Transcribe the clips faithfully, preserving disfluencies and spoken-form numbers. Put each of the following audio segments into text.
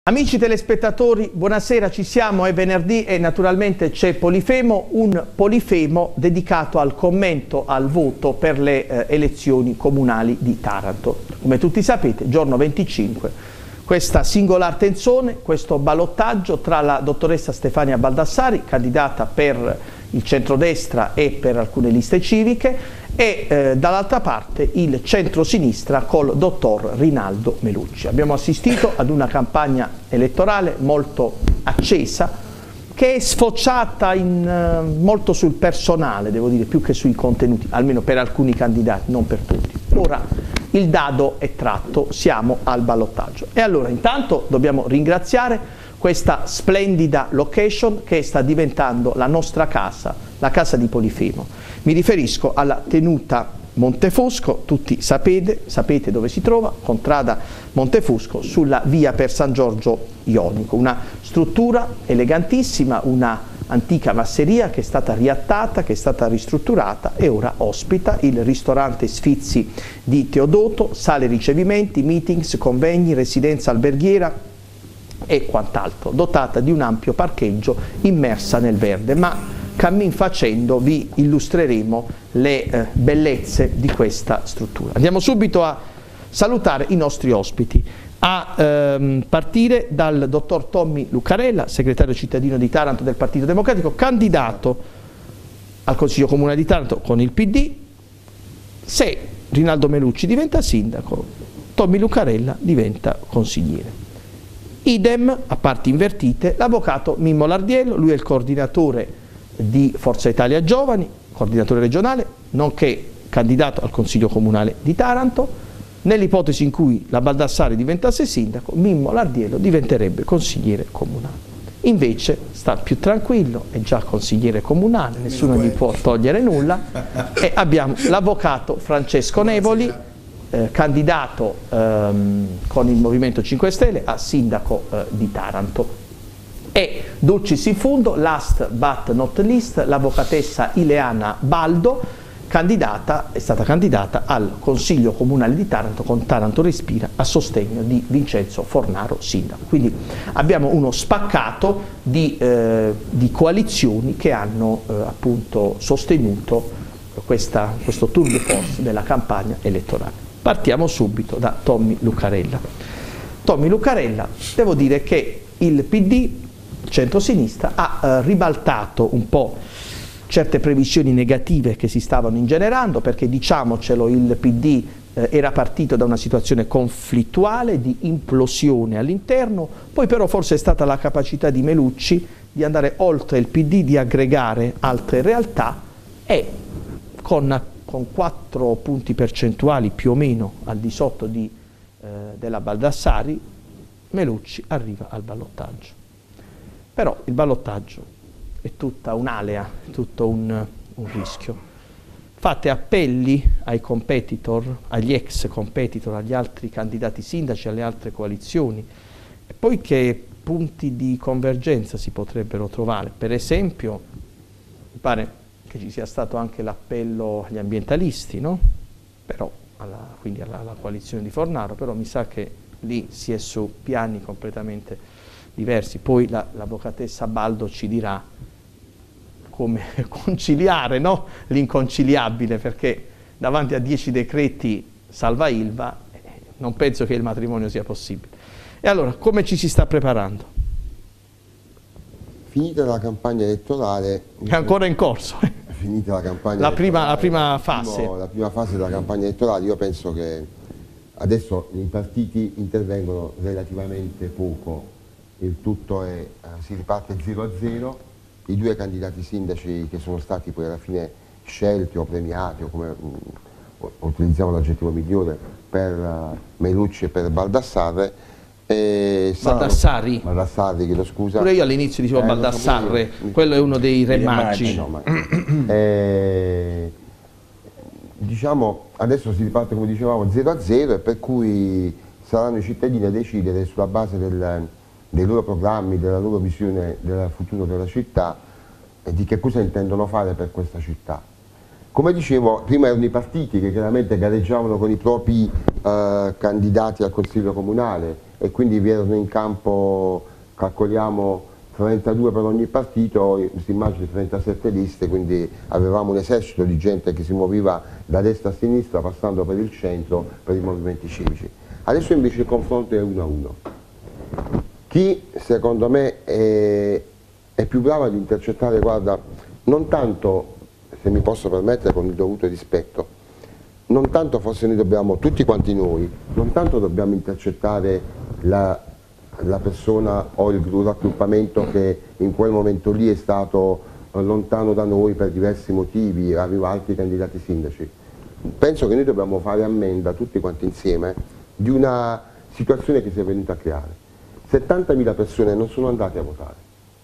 Amici telespettatori, buonasera, ci siamo, è venerdì e naturalmente c'è Polifemo, un Polifemo dedicato al commento, al voto per le eh, elezioni comunali di Taranto. Come tutti sapete, giorno venticinque, questa singolare tensione, questo ballottaggio tra la dottoressa Stefania Baldassari, candidata per il centrodestra e per alcune liste civiche, e eh, dall'altra parte il centro-sinistra col dottor Rinaldo Melucci. Abbiamo assistito ad una campagna elettorale molto accesa che è sfociata in, eh, molto sul personale, devo dire, più che sui contenuti, almeno per alcuni candidati, non per tutti. Ora il dado è tratto, siamo al ballottaggio. E allora intanto dobbiamo ringraziare questa splendida location che sta diventando la nostra casa, la casa di Polifemo. Mi riferisco alla tenuta Montefosco, tutti sapete, sapete dove si trova, contrada Montefosco, sulla via per San Giorgio Ionico, una struttura elegantissima, una antica masseria che è stata riattata, che è stata ristrutturata e ora ospita il ristorante Sfizi di Teodoto, sale ricevimenti, meetings, convegni, residenza alberghiera e quant'altro, dotata di un ampio parcheggio immersa nel verde, ma cammin facendo vi illustreremo le eh, bellezze di questa struttura. Andiamo subito a salutare i nostri ospiti, a ehm, partire dal dottor Tommy Lucarella, segretario cittadino di Taranto del Partito Democratico, candidato al Consiglio Comunale di Taranto con il P D. Se Rinaldo Melucci diventa sindaco, Tommy Lucarella diventa consigliere. Idem, a parti invertite, l'avvocato Mimmo Lardiello, lui è il coordinatore di Forza Italia Giovani, coordinatore regionale, nonché candidato al Consiglio Comunale di Taranto. Nell'ipotesi in cui la Baldassari diventasse sindaco, Mimmo Lardiello diventerebbe consigliere comunale. Invece sta più tranquillo, è già consigliere comunale, nessuno gli può togliere nulla, e abbiamo l'avvocato Francesco Nevoli, eh, candidato ehm, con il Movimento cinque Stelle a sindaco eh, di Taranto. E dulcis in fundo, last but not least, l'avvocatessa Ileana Baldo, candidata, è stata candidata al Consiglio Comunale di Taranto con Taranto Respira a sostegno di Vincenzo Fornaro sindaco. Quindi abbiamo uno spaccato di, eh, di coalizioni che hanno eh, appunto sostenuto questa, questo tour de force della campagna elettorale. Partiamo subito da Tommy Lucarella. Tommy Lucarella, devo dire che il P D, centrosinistra, ha eh, ribaltato un po' certe previsioni negative che si stavano ingenerando, perché diciamocelo, il P D eh, era partito da una situazione conflittuale, di implosione all'interno, poi però forse è stata la capacità di Melucci di andare oltre il P D, di aggregare altre realtà e con, con quattro punti percentuali più o meno al di sotto di, eh, della Baldassari, Melucci arriva al ballottaggio. Però il ballottaggio è tutta un'alea, è tutto un, un rischio. Fate appelli ai competitor, agli ex competitor, agli altri candidati sindaci, alle altre coalizioni, e poi che punti di convergenza si potrebbero trovare. Per esempio, mi pare che ci sia stato anche l'appello agli ambientalisti, no? Però, alla, quindi alla, alla coalizione di Fornaro, però mi sa che lì si è su piani completamente diversi. Poi l'avvocatessa Baldo ci dirà come conciliare, no? L'inconciliabile, perché davanti a dieci decreti salva Ilva eh, non penso che il matrimonio sia possibile. E allora, come ci si sta preparando? Finita la campagna elettorale... È ancora in corso. Eh. Finita la campagna la prima, la prima primo, fase. la prima fase della campagna elettorale, io penso che adesso i partiti intervengono relativamente poco, il tutto è, eh, si riparte zero a zero, i due candidati sindaci che sono stati poi alla fine scelti o premiati, o come mh, utilizziamo l'aggettivo migliore, per uh, Melucci e per Baldassarre. E Baldassari? Baldassarri, chiedo scusa. Pure io all'inizio dicevo eh, Baldassarre, so, quello è uno dei re maggi. No, ma, eh, diciamo, adesso si riparte, come dicevamo, zero a zero, e per cui saranno i cittadini a decidere sulla base del, dei loro programmi, della loro visione del futuro della città e di che cosa intendono fare per questa città. Come dicevo, prima erano i partiti che chiaramente gareggiavano con i propri eh, candidati al Consiglio Comunale e quindi vi erano in campo, calcoliamo, trentadue per ogni partito, si immagina trentasette liste, quindi avevamo un esercito di gente che si muoveva da destra a sinistra passando per il centro, per i movimenti civici. Adesso invece il confronto è uno a uno. Chi secondo me è, è più bravo ad intercettare, guarda, non tanto, se mi posso permettere con il dovuto rispetto, non tanto forse noi dobbiamo, tutti quanti noi, non tanto dobbiamo intercettare la, la persona o il raggruppamento che in quel momento lì è stato lontano da noi per diversi motivi, aveva altri candidati sindaci. Penso che noi dobbiamo fare ammenda tutti quanti insieme di una situazione che si è venuta a creare. settantamila persone non sono andate a votare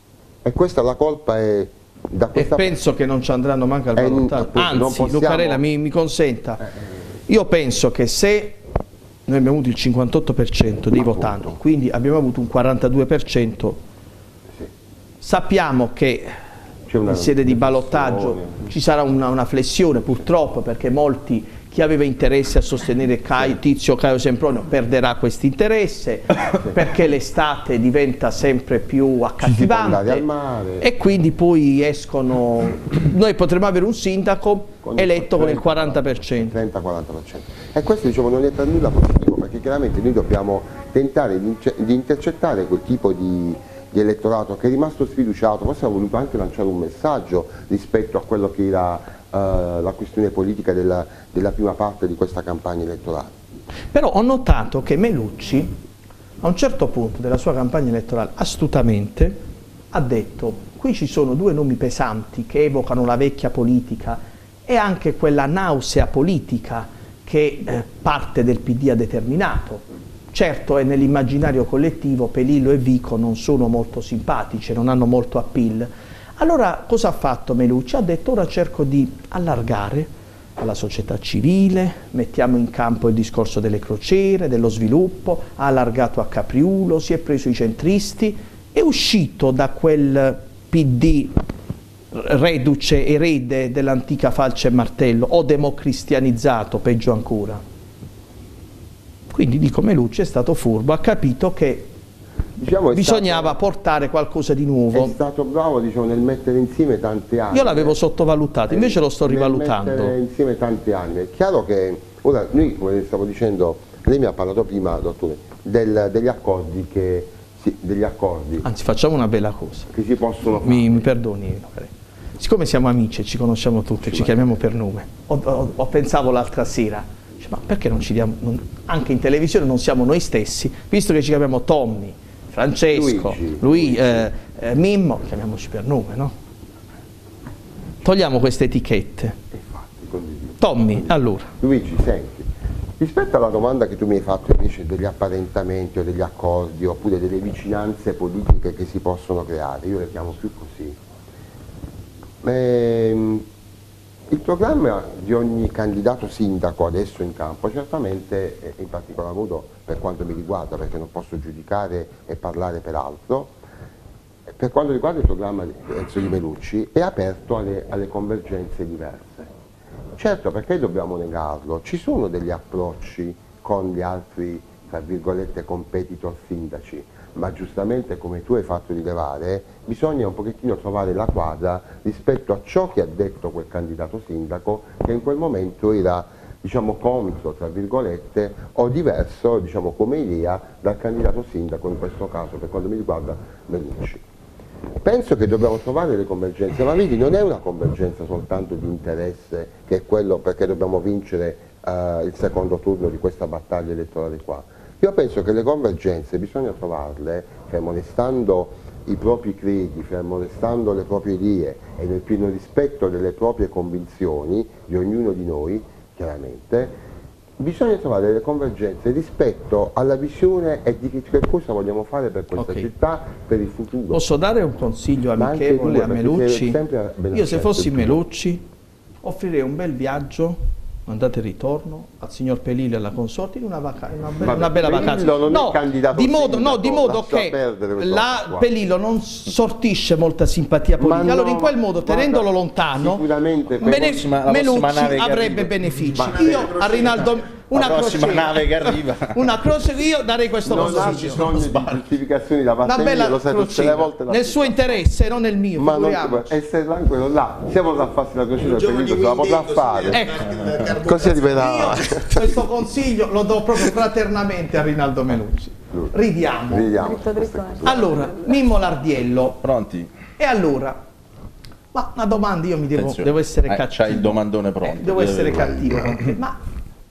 e questa la colpa è da questa e penso che non ci andranno manco al ballottaggio. Anzi, possiamo... Lucarella mi, mi consenta, io penso che se noi abbiamo avuto il cinquantotto per cento dei appunto votanti, quindi abbiamo avuto un quarantadue per cento, sì. Sappiamo che in sede di ballottaggio ci sarà una, una flessione purtroppo, perché molti, chi aveva interesse a sostenere Caio, Tizio Caio Sempronio perderà questo interesse, perché l'estate diventa sempre più accattivante al mare. E quindi poi escono, noi potremmo avere un sindaco con eletto con il quaranta per cento. trenta quaranta per cento. E questo diciamo non è per nulla positivo, perché chiaramente noi dobbiamo tentare di, di intercettare quel tipo di, di elettorato che è rimasto sfiduciato. Forse ha voluto anche lanciare un messaggio rispetto a quello che era Uh, la questione politica della, della prima parte di questa campagna elettorale. Però ho notato che Melucci a un certo punto della sua campagna elettorale astutamente ha detto: qui ci sono due nomi pesanti che evocano la vecchia politica e anche quella nausea politica che eh, parte del P D ha determinato. Certo, è nell'immaginario collettivo Pelillo e Vico non sono molto simpatici, non hanno molto appeal. Allora cosa ha fatto Melucci? Ha detto: ora cerco di allargare alla società civile, mettiamo in campo il discorso delle crociere, dello sviluppo, ha allargato a Capriulo, si è preso i centristi, è uscito da quel P D reduce, erede dell'antica falce e martello, o democristianizzato, peggio ancora. Quindi dico, Melucci è stato furbo, ha capito che Diciamo bisognava stato, portare qualcosa di nuovo. È stato bravo, diciamo, nel mettere insieme tante anime. Io l'avevo sottovalutato, invece lo sto rivalutando. Nel mettere insieme tante anime. È chiaro che, ora, noi, come stavo dicendo, lei mi ha parlato prima, dottore, del, degli accordi che, sì, degli accordi. Anzi, facciamo una bella cosa. Che si possono fare. Mi, mi perdoni, siccome siamo amici e ci conosciamo tutti, ci, ci chiamiamo per nome, ho, ho, ho pensato l'altra sera, cioè, ma perché non ci diamo, non, anche in televisione non siamo noi stessi, visto che ci chiamiamo Tommy, Francesco, Luigi, lui, eh, eh, Mimmo, chiamiamoci per nome, no? Togliamo queste etichette. Infatti, Tommy, allora. Luigi, senti, rispetto alla domanda che tu mi hai fatto invece degli apparentamenti o degli accordi oppure delle vicinanze politiche che si possono creare, io le chiamo più così. Ehm, il programma di ogni candidato sindaco adesso in campo certamente, in particolar modo per quanto mi riguarda, perché non posso giudicare e parlare per altro, per quanto riguarda il programma di Enzo Di Melucci è aperto alle, alle convergenze diverse. Certo, perché dobbiamo negarlo? Ci sono degli approcci con gli altri, tra virgolette, competitor sindaci, ma giustamente, come tu hai fatto rilevare, bisogna un pochettino trovare la quadra rispetto a ciò che ha detto quel candidato sindaco, che in quel momento era, diciamo, contro, tra virgolette, o diverso, diciamo, come idea dal candidato sindaco, in questo caso, per quanto mi riguarda, Melucci. Penso che dobbiamo trovare le convergenze, ma vedi, non è una convergenza soltanto di interesse, che è quello perché dobbiamo vincere uh, il secondo turno di questa battaglia elettorale qua. Io penso che le convergenze bisogna trovarle fermo restando i propri credi, fermo restando le proprie idee e nel pieno rispetto delle proprie convinzioni di ognuno di noi, chiaramente, bisogna trovare delle convergenze rispetto alla visione e di che cosa vogliamo fare per questa okay. città, per il futuro. Posso dare un consiglio amichevole a Melucci? Io se fossi Melucci offrirei un bel viaggio, andate e ritorno, al signor Pelillo e alla consorte in una, vaca una, be una bella vacanza. Non no, è candidato di modo, sindaco, no, di modo che la Pelillo non sortisce molta simpatia politica, no, allora in quel modo, tenendolo lontano, sicuramente Melucci avrebbe benefici. Io a Rinaldo, una prossima crociera. nave che arriva. Una crociera, io darei questo non ha consiglio. bisogno di giustificazioni da parte Una mia, bella lo sai tutte le volte. nel suo interesse, non nel mio. Ma non figuriamoci. essere tranquillo là, siamo da farsi la crociera per il se la potrà fare. Ecco. Così arriverà. Io questo consiglio lo do proprio fraternamente a Rinaldo Menucci. Ridiamo. Vediamo. Allora, Mimmo Lardiello. Pronti? E allora, ma una domanda, io mi devo, Attenzione. devo essere Eh, cattivo. c'hai il domandone pronto. Eh, devo Deve essere vedere. cattivo con te. Ma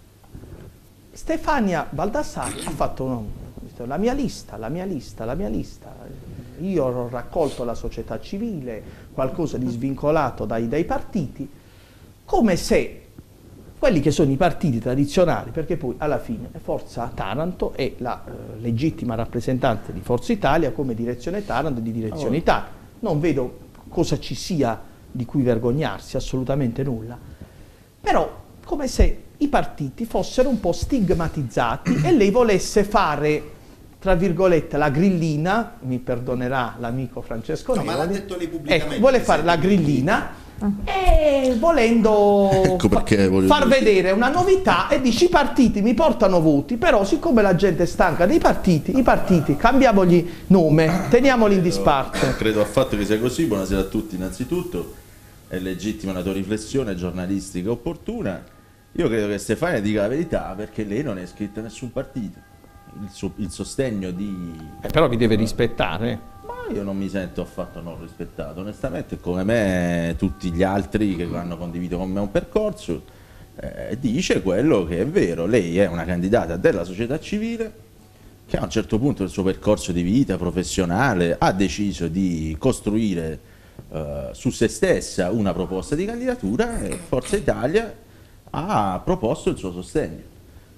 Stefania Baldassarri ha fatto un, la mia lista, la mia lista, la mia lista. Io ho raccolto la società civile, qualcosa di svincolato dai, dai partiti, come se quelli che sono i partiti tradizionali, perché poi alla fine Forza Taranto è la eh, legittima rappresentante di Forza Italia come direzione Taranto e di direzione Oh. Italia. Non vedo cosa ci sia di cui vergognarsi, assolutamente nulla. Però come se i partiti fossero un po' stigmatizzati e lei volesse fare, tra virgolette, la grillina, mi perdonerà l'amico Francesco No, ma l'ha Nevoli, detto lei pubblicamente, ecco, vuole fare la grillina e volendo Ecco perché fa- voglio far dire. vedere una novità e dici i partiti mi portano voti, però siccome la gente è stanca dei partiti, i partiti cambiamogli nome, teniamoli in disparte. Credo affatto che sia così. Buonasera a tutti innanzitutto. È legittima la tua riflessione giornalistica opportuna. Io credo che Stefania dica la verità perché lei non è iscritta a nessun partito. Il, suo, il sostegno di... Eh, però vi deve rispettare. Ma io non mi sento affatto non rispettato. Onestamente, come me, tutti gli altri che hanno condiviso con me un percorso, eh, dice quello che è vero. Lei è una candidata della società civile che a un certo punto del suo percorso di vita professionale ha deciso di costruire eh, su se stessa una proposta di candidatura e Forza Italia ha proposto il suo sostegno.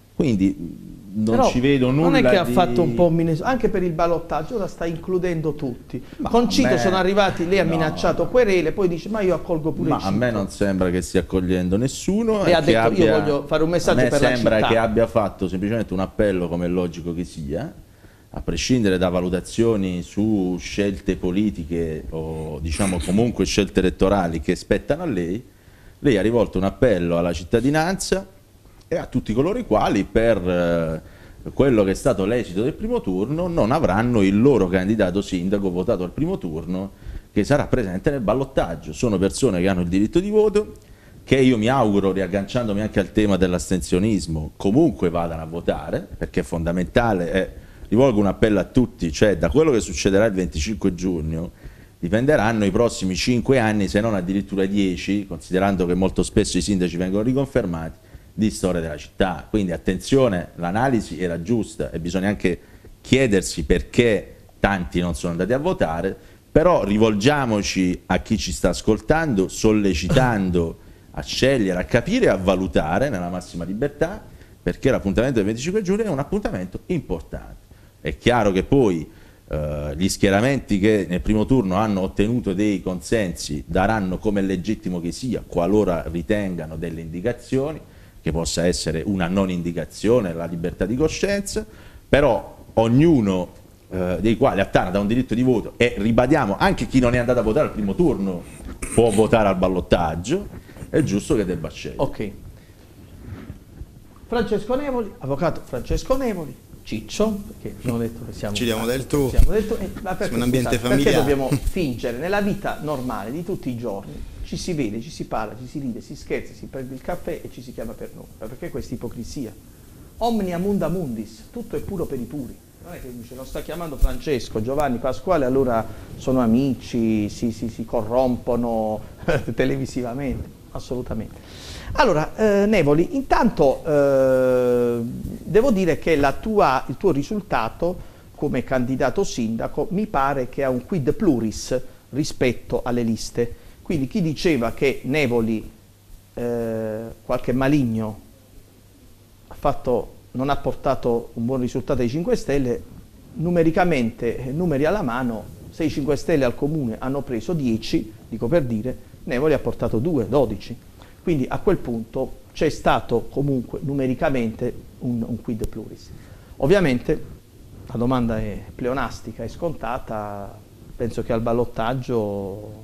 Quindi non Però ci vedo nulla non è che ha di... fatto un po' Minnesota, anche per il ballottaggio ora sta includendo tutti. Ma con Cito a me- sono arrivati, lei ha no. minacciato querele, poi dice ma io accolgo pure Ma Cito. a me non sembra che stia accogliendo nessuno. Lei e ha che detto, abbia... io voglio fare un messaggio a me per la sembra città. che abbia fatto semplicemente un appello, come è logico che sia, a prescindere da valutazioni su scelte politiche o diciamo comunque scelte elettorali che spettano a lei. Lei ha rivolto un appello alla cittadinanza e a tutti coloro i quali per eh, quello che è stato l'esito del primo turno non avranno il loro candidato sindaco votato al primo turno che sarà presente nel ballottaggio. Sono persone che hanno il diritto di voto, che io mi auguro, riagganciandomi anche al tema dell'astensionismo, comunque vadano a votare, perché è fondamentale. Eh, rivolgo un appello a tutti, cioè da quello che succederà il venticinque giugno dipenderanno i prossimi cinque anni, se non addirittura dieci, considerando che molto spesso i sindaci vengono riconfermati, di storia della città. Quindi attenzione, l'analisi era giusta e bisogna anche chiedersi perché tanti non sono andati a votare, però rivolgiamoci a chi ci sta ascoltando, sollecitando a scegliere, a capire e a valutare nella massima libertà, perché l'appuntamento del venticinque giugno è un appuntamento importante. È chiaro che poi Uh, gli schieramenti che nel primo turno hanno ottenuto dei consensi daranno, come è legittimo che sia, qualora ritengano delle indicazioni, che possa essere una non indicazione, la libertà di coscienza, però ognuno uh, dei quali a Taranto ha un diritto di voto e ribadiamo anche chi non è andato a votare al primo turno può votare al ballottaggio, è giusto che debba scegliere. Ok. Francesco Nevoli, avvocato Francesco Nevoli. Ciccio, perché abbiamo detto che siamo, Ci diamo del tu. siamo del tu eh, ma perché, un ambiente scusate, perché familiare. dobbiamo fingere nella vita normale di tutti i giorni? Ci si vede, ci si parla, ci si ride, si scherza, si prende il caffè e ci si chiama per nome. Ma perché questa ipocrisia? Omnia munda mundis, tutto è puro per i puri. Non è che dice, lo sta chiamando Francesco, Giovanni, Pasquale, allora sono amici, si, si, si corrompono televisivamente, assolutamente. Allora, eh, Nevoli, intanto eh, devo dire che la tua, il tuo risultato come candidato sindaco mi pare che ha un quid pluris rispetto alle liste. Quindi chi diceva che Nevoli, eh, qualche maligno, ha fatto, non ha portato un buon risultato ai cinque Stelle, numericamente, numeri alla mano, se i cinque Stelle al comune hanno preso dieci, dico per dire, Nevoli ha portato due, dodici. Quindi a quel punto c'è stato comunque numericamente un, un quid pluris. Ovviamente la domanda è pleonastica, è scontata, penso che al ballottaggio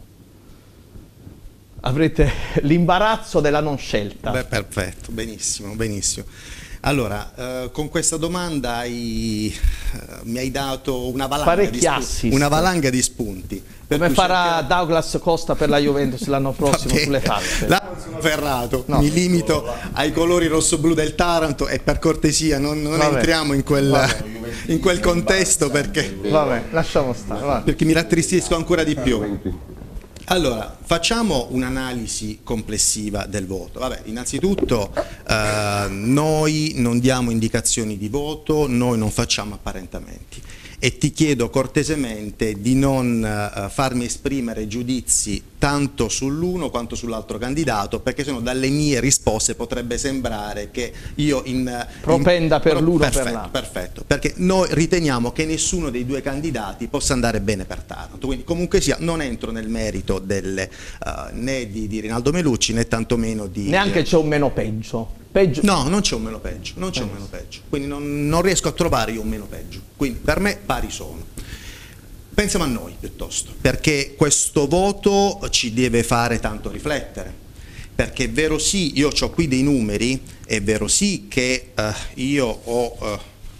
avrete l'imbarazzo della non scelta. Beh, perfetto, benissimo, benissimo. Allora, eh, con questa domanda hai, eh, mi hai dato una valanga, di, spunti, una valanga di spunti. Come farà cercherò... Douglas Costa per la Juventus l'anno prossimo sulle false? Là non sono ferrato, no. Mi limito ai colori rosso-blu del Taranto e per cortesia non, non entriamo in quel, in quel contesto perché, vabbè, lasciamo stare, vabbè. Perché mi rattristisco ancora di più. Allora, facciamo un'analisi complessiva del voto. Vabbè, innanzitutto eh, noi non diamo indicazioni di voto, noi non facciamo apparentamenti e ti chiedo cortesemente di non eh, farmi esprimere giudizi tanto sull'uno quanto sull'altro candidato, perché sennò dalle mie risposte potrebbe sembrare che io in... propenda in, per l'uno o per perfetto, l'altro. Perfetto, perché noi riteniamo che nessuno dei due candidati possa andare bene per Taranto, quindi comunque sia non entro nel merito delle, uh, né di, di Rinaldo Melucci né tantomeno di... Neanche c'è un meno peggio. Peggio. No, non c'è un meno peggio, non c'è un meno peggio, quindi non, non riesco a trovare io un meno peggio, quindi per me pari sono. Pensiamo a noi piuttosto, perché questo voto ci deve fare tanto riflettere, perché è vero sì, io ho qui dei numeri, è vero sì che eh, io ho eh,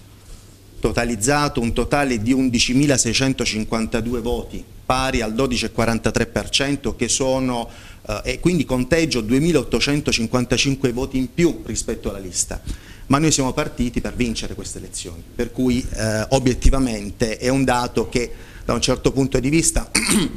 totalizzato un totale di undicimilaseicentocinquantadue voti, pari al dodici virgola quarantatré per cento, che sono, eh, e quindi conteggio duemilaottocentocinquantacinque voti in più rispetto alla lista. Ma noi siamo partiti per vincere queste elezioni, per cui eh, obiettivamente è un dato che da un certo punto di vista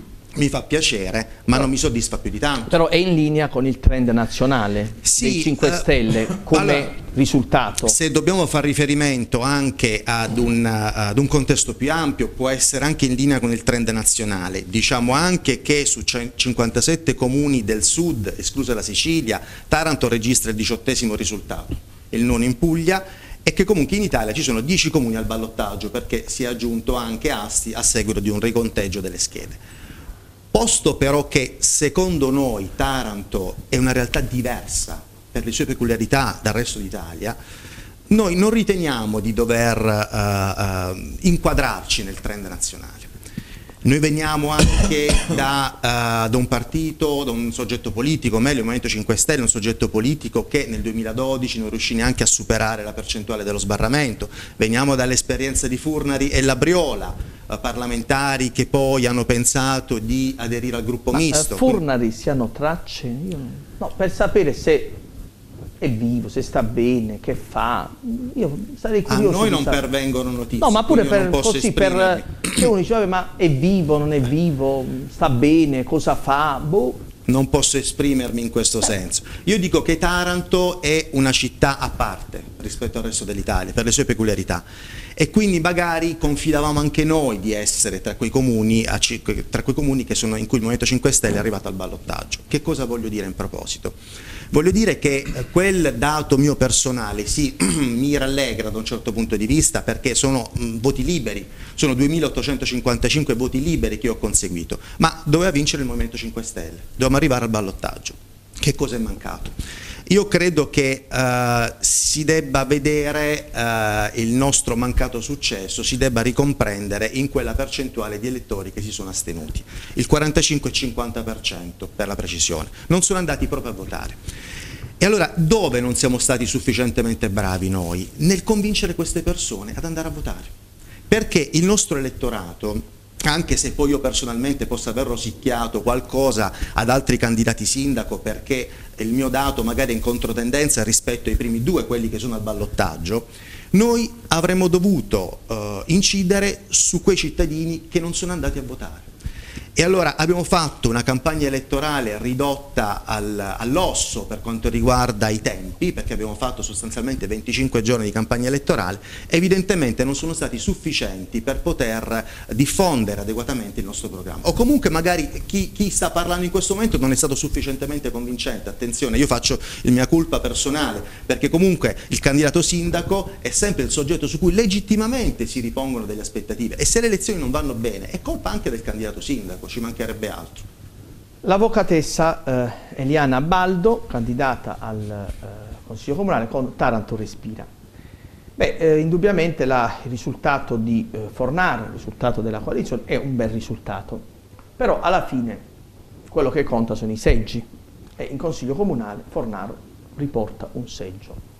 mi fa piacere, ma non mi soddisfa più di tanto. Però è in linea con il trend nazionale sì, dei cinque Stelle come allora, risultato. Se dobbiamo fare riferimento anche ad un, ad un contesto più ampio, può essere anche in linea con il trend nazionale. Diciamo anche che su cinquantasette comuni del sud, esclusa la Sicilia, Taranto registra il diciottesimo risultato, il nono in Puglia, e che comunque in Italia ci sono dieci comuni al ballottaggio, perché si è aggiunto anche Asti a seguito di un riconteggio delle schede. Posto però che secondo noi Taranto è una realtà diversa per le sue peculiarità dal resto d'Italia, noi non riteniamo di dover uh, uh, inquadrarci nel trend nazionale. Noi veniamo anche da, uh, da un partito, da un soggetto politico, meglio il Movimento cinque Stelle, un soggetto politico che nel duemiladodici non riuscì neanche a superare la percentuale dello sbarramento. Veniamo dall'esperienza di Furnari e Labriola, uh, parlamentari che poi hanno pensato di aderire al gruppo Ma, misto. Uh, Furnari si hanno tracce? Io... No, per sapere se è vivo, se sta bene, che fa, io sarei curioso. A noi non sapere. pervengono notizie. No, ma pure per, così, per che uno dice, ma è vivo, non è vivo, sta bene, cosa fa, boh. Non posso esprimermi in questo senso. Io dico che Taranto è una città a parte rispetto al resto dell'Italia, per le sue peculiarità. E quindi magari confidavamo anche noi di essere tra quei comuni, tra quei comuni che sono, in cui il Movimento cinque Stelle è arrivato al ballottaggio. Che cosa voglio dire in proposito? Voglio dire che quel dato mio personale sì, mi rallegra da un certo punto di vista, perché sono mh, voti liberi, sono duemilaottocentocinquantacinque voti liberi che ho conseguito, ma doveva vincere il Movimento cinque Stelle, dovevamo arrivare al ballottaggio. Che cosa è mancato? Io credo che uh, si debba vedere uh, il nostro mancato successo, si debba ricomprendere in quella percentuale di elettori che si sono astenuti, il quarantacinque cinquanta per cento per la precisione, non sono andati proprio a votare. E allora dove non siamo stati sufficientemente bravi noi? Nel convincere queste persone ad andare a votare, perché il nostro elettorato, anche se poi io personalmente posso aver rosicchiato qualcosa ad altri candidati sindaco, perché il mio dato magari è in controtendenza rispetto ai primi due, quelli che sono al ballottaggio, noi avremmo dovuto uh, incidere su quei cittadini che non sono andati a votare. E allora abbiamo fatto una campagna elettorale ridotta al, all'osso per quanto riguarda i tempi, perché abbiamo fatto sostanzialmente venticinque giorni di campagna elettorale, evidentemente non sono stati sufficienti per poter diffondere adeguatamente il nostro programma. O comunque magari chi, chi sta parlando in questo momento non è stato sufficientemente convincente. Attenzione, io faccio il mia colpa personale, perché comunque il candidato sindaco è sempre il soggetto su cui legittimamente si ripongono delle aspettative, e se le elezioni non vanno bene è colpa anche del candidato sindaco, ci mancherebbe altro. L'avvocatessa eh, Eliana Baldo, candidata al eh, Consiglio Comunale con Taranto Respira. Beh, eh, indubbiamente la, il risultato di eh, Fornaro, il risultato della coalizione, è un bel risultato, però alla fine quello che conta sono i seggi, e in Consiglio Comunale Fornaro riporta un seggio.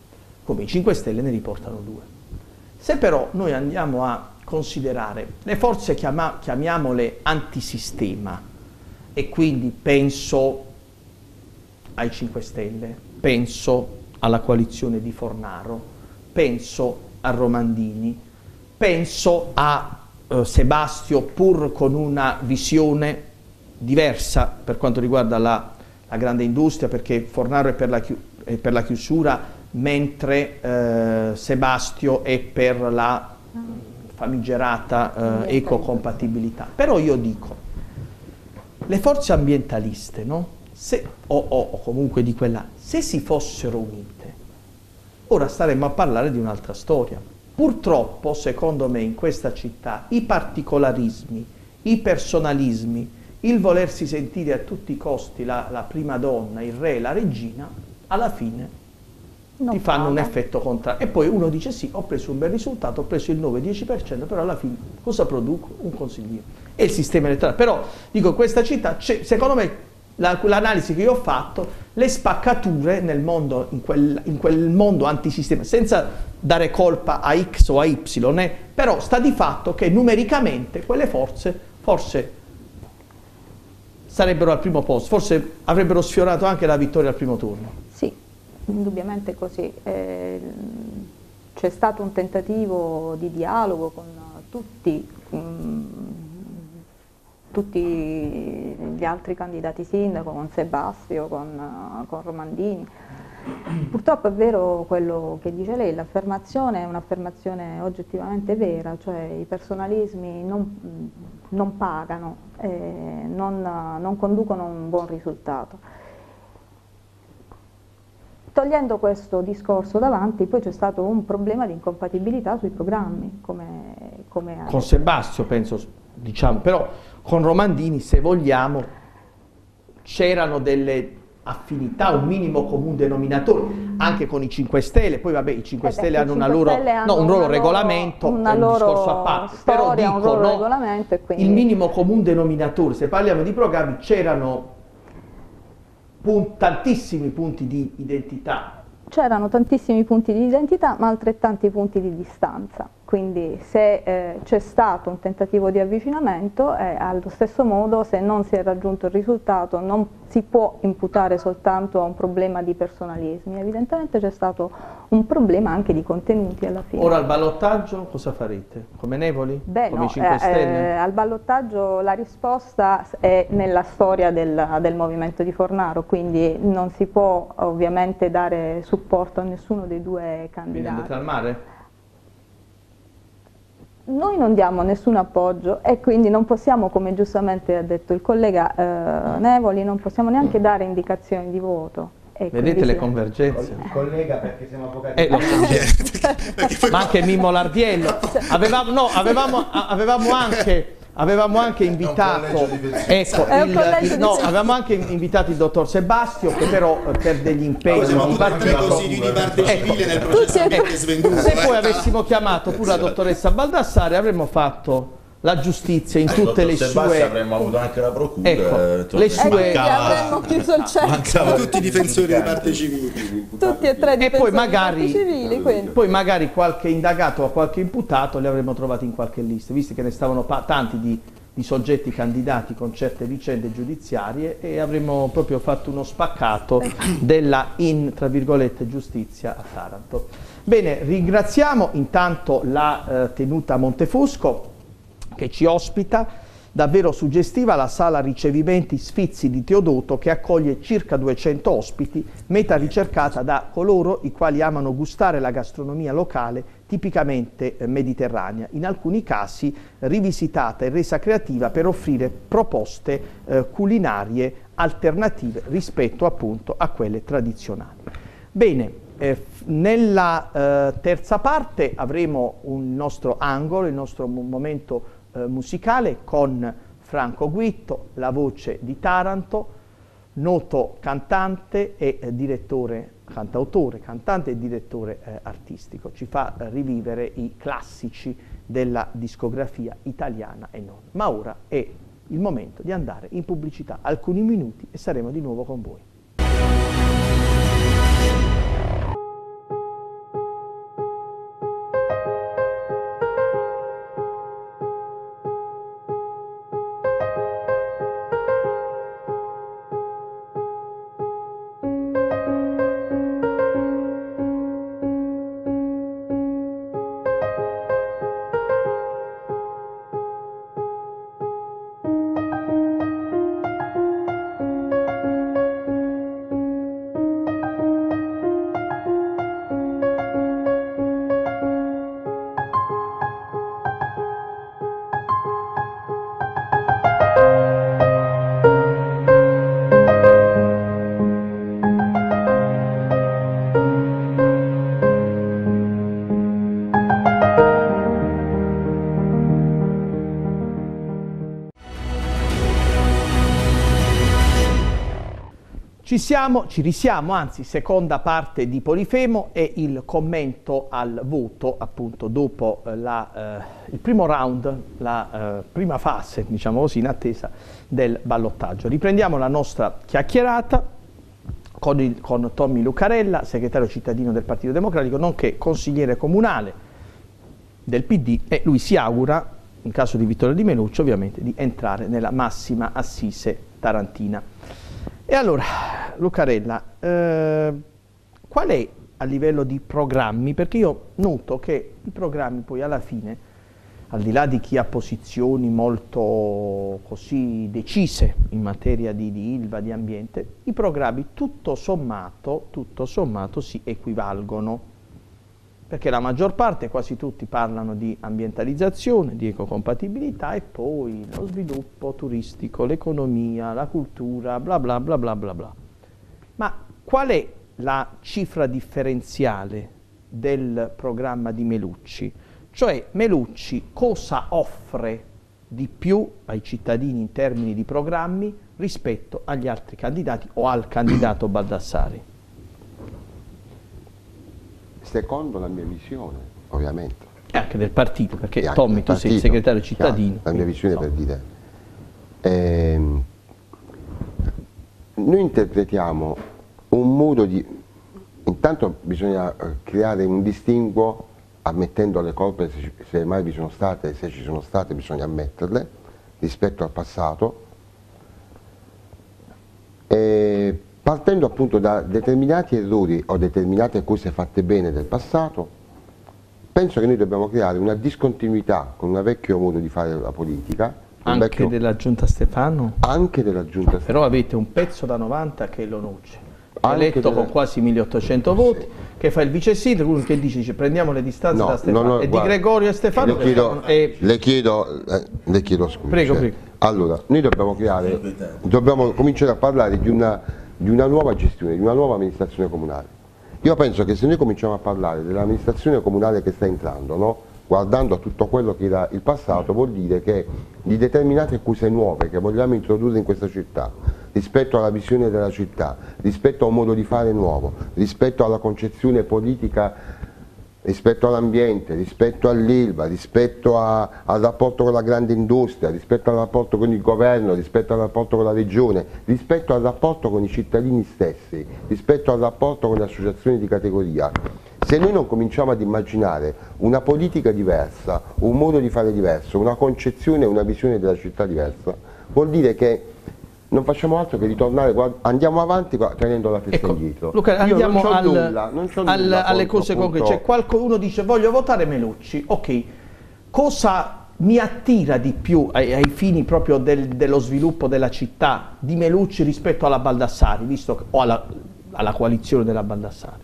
come i cinque Stelle ne riportano due. Se però noi andiamo a considerare le forze, chiama, chiamiamole antisistema, e quindi penso ai cinque Stelle, penso alla coalizione di Fornaro, penso a Romandini, penso a eh, Sebastio, pur con una visione diversa per quanto riguarda la, la grande industria, perché Fornaro è per la, è per la chiusura, mentre eh, Sebastio è per la famigerata eh, ecocompatibilità. Però io dico, le forze ambientaliste, no? Se, o, o, o comunque di quella, se si fossero unite, ora staremmo a parlare di un'altra storia. Purtroppo, secondo me, in questa città i particolarismi, i personalismi, il volersi sentire a tutti i costi la, la prima donna, il re, la regina, alla fine non ti fanno paga. Un effetto contrario. E poi uno dice sì, ho preso un bel risultato, ho preso il nove dieci per cento, però alla fine cosa produco? Un consigliere. E il sistema elettorale. Però, dico, questa città, secondo me, l'analisi che io ho fatto, le spaccature nel mondo, in quel, in quel mondo antisistema, senza dare colpa a X o a Y, eh, però sta di fatto che numericamente quelle forze forse sarebbero al primo posto, forse avrebbero sfiorato anche la vittoria al primo turno. Sì, indubbiamente così. Eh, c'è stato un tentativo di dialogo con tutti, mh, tutti gli altri candidati sindaco, con Sebastio, con, con Romandini. Purtroppo è vero quello che dice lei, l'affermazione è un'affermazione oggettivamente vera, cioè i personalismi non, non pagano, eh, non, non conducono a un buon risultato. Togliendo questo discorso davanti, poi c'è stato un problema di incompatibilità sui programmi, come, come con Sebastio penso, diciamo, però con Romandini, se vogliamo, c'erano delle affinità, un minimo comune denominatore, anche con i cinque Stelle, poi vabbè i cinque eh Stelle beh, hanno una cinque loro, Stelle hanno no, un loro una regolamento, una è un loro discorso a parte, storia, però dico, un loro no, regolamento e quindi... il minimo comune denominatore, se parliamo di programmi c'erano pun tantissimi punti di identità. C'erano tantissimi punti di identità, ma altrettanti punti di distanza. Quindi se eh, c'è stato un tentativo di avvicinamento, eh, allo stesso modo se non si è raggiunto il risultato non si può imputare soltanto a un problema di personalismi. Evidentemente c'è stato un problema anche di contenuti alla fine. Ora al ballottaggio cosa farete? Come Nevoli? Beh, Come no, i cinque Stelle? Eh, al ballottaggio la risposta è nella storia del, del movimento di Fornaro, quindi non si può ovviamente dare supporto a nessuno dei due candidati. Quindi andate al mare? Noi non diamo nessun appoggio e quindi non possiamo, come giustamente ha detto il collega eh, Nevoli, non possiamo neanche dare indicazioni di voto. E vedete le si... convergenze? Collega, perché siamo avvocati. Eh, ma anche Mimmo Lardiello. Avevamo, no, avevamo, avevamo anche... Avevamo anche invitato, ecco, il, il, no, avevamo anche invitato il dottor Sebastio, che però per degli impegni di partito, così di parte civile nel ecco, processo ecco, svenduto. se poi avessimo chiamato pure la dottoressa Baldassare avremmo fatto la giustizia in tutte le sue, avremmo avuto anche la procura, ecco, eh, le sue, eh, avremmo chiuso il cerchio, tutti i difensori di parte civile, tutti e tre e poi magari, civili, poi magari qualche indagato o qualche imputato li avremmo trovati in qualche lista, visto che ne stavano tanti di, di soggetti candidati con certe vicende giudiziarie, e avremmo proprio fatto uno spaccato della in, tra virgolette, giustizia a Taranto. Bene, ringraziamo intanto la eh, tenuta Montefusco che ci ospita, davvero suggestiva la sala ricevimenti Sfizi di Teodoto, che accoglie circa duecento ospiti, meta ricercata da coloro i quali amano gustare la gastronomia locale tipicamente eh, mediterranea, in alcuni casi rivisitata e resa creativa per offrire proposte eh, culinarie alternative rispetto appunto a quelle tradizionali. Bene, eh, nella eh, terza parte avremo un nostro angolo, il nostro momento eh, musicale con Franco Guitto, la voce di Taranto, noto cantante e eh, direttore, cantautore, cantante e direttore eh, artistico. Ci fa eh, rivivere i classici della discografia italiana e non. Ma ora è il momento di andare in pubblicità, alcuni minuti e saremo di nuovo con voi. Ci siamo, ci risiamo, anzi, seconda parte di Polifemo e il commento al voto, appunto, dopo la, eh, il primo round, la eh, prima fase, diciamo così, in attesa del ballottaggio. Riprendiamo la nostra chiacchierata con, il, con Tommy Lucarella, segretario cittadino del Partito Democratico, nonché consigliere comunale del P D, e lui si augura, in caso di vittoria di Melucci, ovviamente, di entrare nella massima assise tarantina. E allora, Lucarella, eh, qual è a livello di programmi? Perché io noto che i programmi poi alla fine, al di là di chi ha posizioni molto così decise in materia di, di Ilva, di ambiente, i programmi tutto sommato, tutto sommato si equivalgono. Perché la maggior parte, quasi tutti, parlano di ambientalizzazione, di ecocompatibilità e poi lo sviluppo turistico, l'economia, la cultura, bla bla bla bla bla bla. Ma qual è la cifra differenziale del programma di Melucci? Cioè Melucci cosa offre di più ai cittadini in termini di programmi rispetto agli altri candidati o al candidato Baldassarri? Secondo la mia visione, ovviamente. E anche del partito, perché E Tommy, tu partito, sei il segretario cittadino. Chiaro, la mia visione so. per dire. Ehm, noi interpretiamo un modo di... Intanto bisogna creare un distinguo ammettendo le colpe, se, se mai vi sono state, se ci sono state bisogna ammetterle, rispetto al passato. E, partendo appunto da determinati errori o determinate cose fatte bene del passato, penso che noi dobbiamo creare una discontinuità con un vecchio modo di fare la politica. Anche vecchio... della Giunta Stefano? Anche della Giunta Stefano. Però avete un pezzo da novanta che lo nuce. Anche Eletto della... con quasi milleottocento voti, sì. Che fa il vice sindaco, uno che dice, dice prendiamo le distanze no, da Stefano. no, no, e guarda, di Gregorio e Stefano? Le chiedo, e... le chiedo, eh, le chiedo scusa. Prego, prego. Allora, noi dobbiamo creare, dobbiamo cominciare a parlare di una... di una nuova gestione, di una nuova amministrazione comunale. Io penso che se noi cominciamo a parlare dell'amministrazione comunale che sta entrando, no? Guardando a tutto quello che era il passato, vuol dire che di determinate cose nuove che vogliamo introdurre in questa città, rispetto alla visione della città, rispetto a un modo di fare nuovo, rispetto alla concezione politica, rispetto all'ambiente, rispetto all'Ilva, rispetto a, al rapporto con la grande industria, rispetto al rapporto con il governo, rispetto al rapporto con la regione, rispetto al rapporto con i cittadini stessi, rispetto al rapporto con le associazioni di categoria. Se noi non cominciamo ad immaginare una politica diversa, un modo di fare diverso, una concezione e una visione della città diversa, vuol dire che non facciamo altro che ritornare, andiamo avanti tenendo la testa ecco, indietro. Luca, andiamo non al, nulla, non al, nulla alle contro, cose appunto... concrete. Cioè, qualcuno dice voglio votare Melucci, ok, cosa mi attira di più ai, ai fini proprio del, dello sviluppo della città di Melucci rispetto alla Baldassarri, visto che, o alla, alla coalizione della Baldassarri?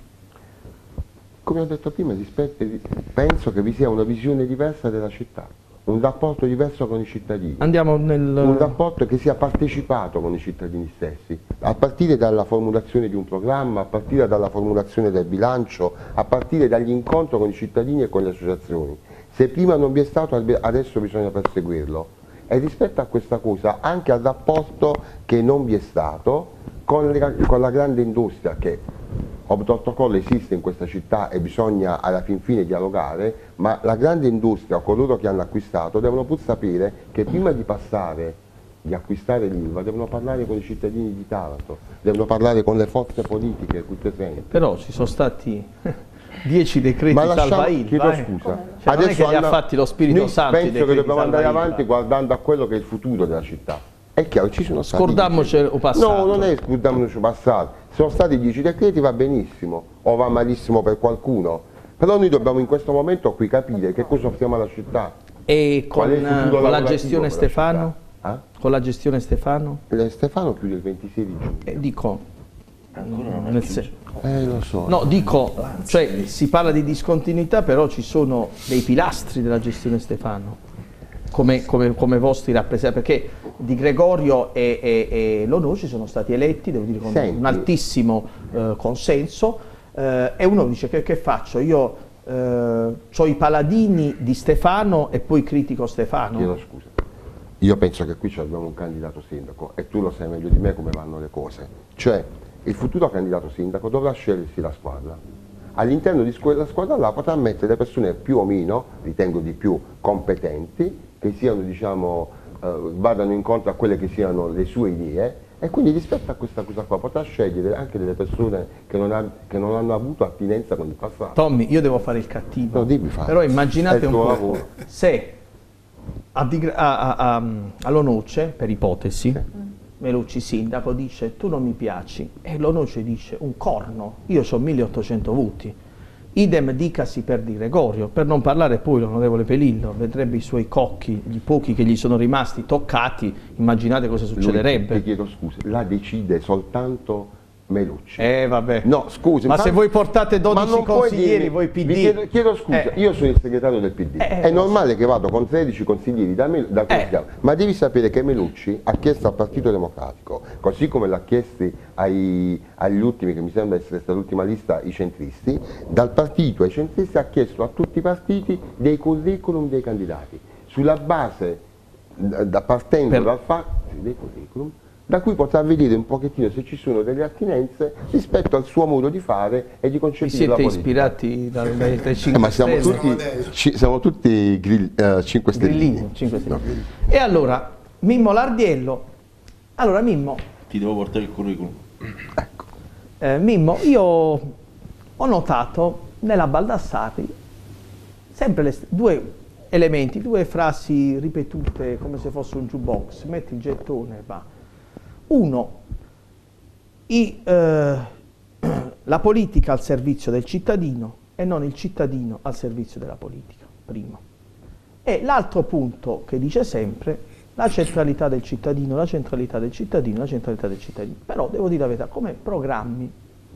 Come ho detto prima, rispetto, penso che vi sia una visione diversa della città, un rapporto diverso con i cittadini, Andiamo nel... un rapporto che sia partecipato con i cittadini stessi, a partire dalla formulazione di un programma, a partire dalla formulazione del bilancio, a partire dagli incontri con i cittadini e con le associazioni. Se prima non vi è stato, adesso bisogna perseguirlo. E rispetto a questa cosa, anche al rapporto che non vi è stato con, le, con la grande industria, che o protocollo esiste in questa città e bisogna alla fin fine dialogare, ma la grande industria o coloro che hanno acquistato devono pur sapere che prima di passare, di acquistare l'Ilva, devono parlare con i cittadini di Taranto, devono parlare con le forze politiche qui presenti. Però ci sono stati dieci decreti ma lasciamo, salva Ilva. chiedo eh. scusa. Cioè, non è che li ha fatti lo Spirito noi Santo. Penso che dobbiamo andare avanti Ilva. guardando a quello che è il futuro della città. È chiaro, ci sono stati... Scordiamoci il passato. No, non è scordiamoci il passato. Sono stati dieci decreti, va benissimo, o va malissimo per qualcuno. Però noi dobbiamo in questo momento qui capire che cosa offriamo alla città. E con, con la gestione Stefano? Eh? Con la gestione Stefano? Le Stefano chiude il ventisei di giugno. Eh, dico... Nel se... Eh, lo so. No, dico, cioè si parla di discontinuità, però ci sono dei pilastri della gestione Stefano. Come, come, come vostri rappresentanti, perché Di Gregorio e, e, e Lonoci sono stati eletti, devo dire, con Senti. un altissimo eh, consenso, eh, e uno dice che, che faccio? Io eh, ho i paladini di Stefano e poi critico Stefano? Chiedo scusa. Io penso che qui abbiamo un candidato sindaco e tu lo sai meglio di me come vanno le cose. Cioè, il futuro candidato sindaco dovrà scegliersi la squadra. All'interno di quella squadra là potrà mettere le persone più o meno, ritengo di più, competenti, che siano, diciamo, eh, vadano incontro a quelle che siano le sue idee, e quindi rispetto a questa cosa qua potrà scegliere anche delle persone che non, ha, che non hanno avuto attinenza con il passato. Tommy, io devo fare il cattivo, no, dimmi, fa. Però immaginate un po' lavoro. se a, a, a, all'Onoce, per ipotesi, sì. Melucci sindaco dice tu non mi piaci, e l'Onoce dice un corno, io ho milleottocento voti. Idem dicasi per Di Gregorio, per non parlare poi l'onorevole Pelillo, vedrebbe i suoi cocchi, i pochi che gli sono rimasti toccati, immaginate cosa succederebbe. Lui, ti chiedo scusa, la decide soltanto Melucci. Eh vabbè. No, scusi. Ma se voi portate dodici consiglieri, voi P D... Chiedo, chiedo scusa, eh. io sono il segretario del P D. Eh, è normale che vado con tredici consiglieri da, me, da eh. ma devi sapere che Melucci ha chiesto al Partito Democratico, così come l'ha chiesto ai, agli ultimi, che mi sembra essere stata l'ultima lista, i centristi, dal partito ai centristi ha chiesto a tutti i partiti dei curriculum dei candidati, sulla base, da, partendo per... dal fatto dei curriculum, da cui potrà vedere un pochettino se ci sono delle attinenze rispetto al suo modo di fare e di concepire la politica. Siete ispirati dai, dai, dai cinque eh, ma siamo Stelle? Tutti, ci, siamo tutti grill, uh, cinque Stelle. No. E allora, Mimmo Lardiello, allora Mimmo... Ti devo portare il curriculum. Ecco. Eh, Mimmo, io ho notato nella Baldassarri sempre le due elementi, due frasi ripetute come se fosse un jukebox, metti il gettone e va. Uno, i, eh, la politica al servizio del cittadino e non il cittadino al servizio della politica, primo. E l'altro punto che dice sempre, la centralità del cittadino, la centralità del cittadino, la centralità del cittadino. Però devo dire la verità, come programmi,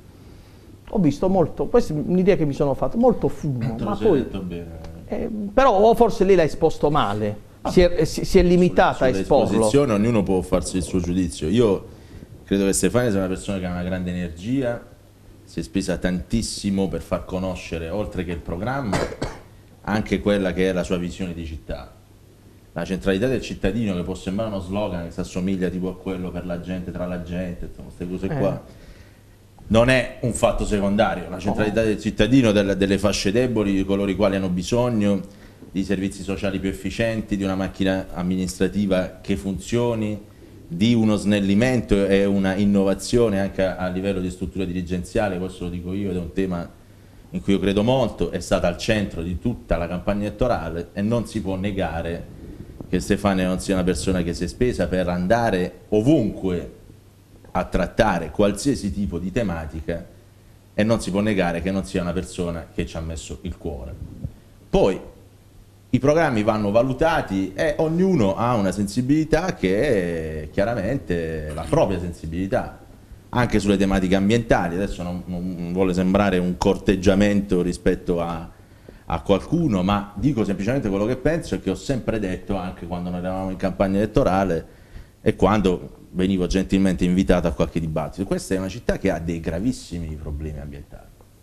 ho visto molto, questa è un'idea che mi sono fatto, molto fumo, ma poi, detto bene. Eh, però forse lei l'ha esposto male. Si è, si, si è limitata a esporlo. Ognuno può farsi il suo giudizio. Io credo che Stefania sia una persona che ha una grande energia, si è spesa tantissimo per far conoscere, oltre che il programma, anche quella che è la sua visione di città. La centralità del cittadino, che può sembrare uno slogan che si assomiglia tipo a quello per la gente, tra la gente, queste cose qua, eh. non è un fatto secondario. La centralità oh. del cittadino, delle, delle fasce deboli, di coloro i quali hanno bisogno di servizi sociali più efficienti, di una macchina amministrativa che funzioni, di uno snellimento e una innovazione anche a, a livello di struttura dirigenziale. Questo lo dico io ed è un tema in cui io credo molto, è stata al centro di tutta la campagna elettorale e non si può negare che Stefania non sia una persona che si è spesa per andare ovunque a trattare qualsiasi tipo di tematica, e non si può negare che non sia una persona che ci ha messo il cuore. Poi i programmi vanno valutati e ognuno ha una sensibilità che è chiaramente la propria sensibilità, anche sulle tematiche ambientali. Adesso non, non vuole sembrare un corteggiamento rispetto a, a qualcuno, ma dico semplicemente quello che penso e che ho sempre detto anche quando noi eravamo in campagna elettorale e quando venivo gentilmente invitato a qualche dibattito. Questa è una città che ha dei gravissimi problemi ambientali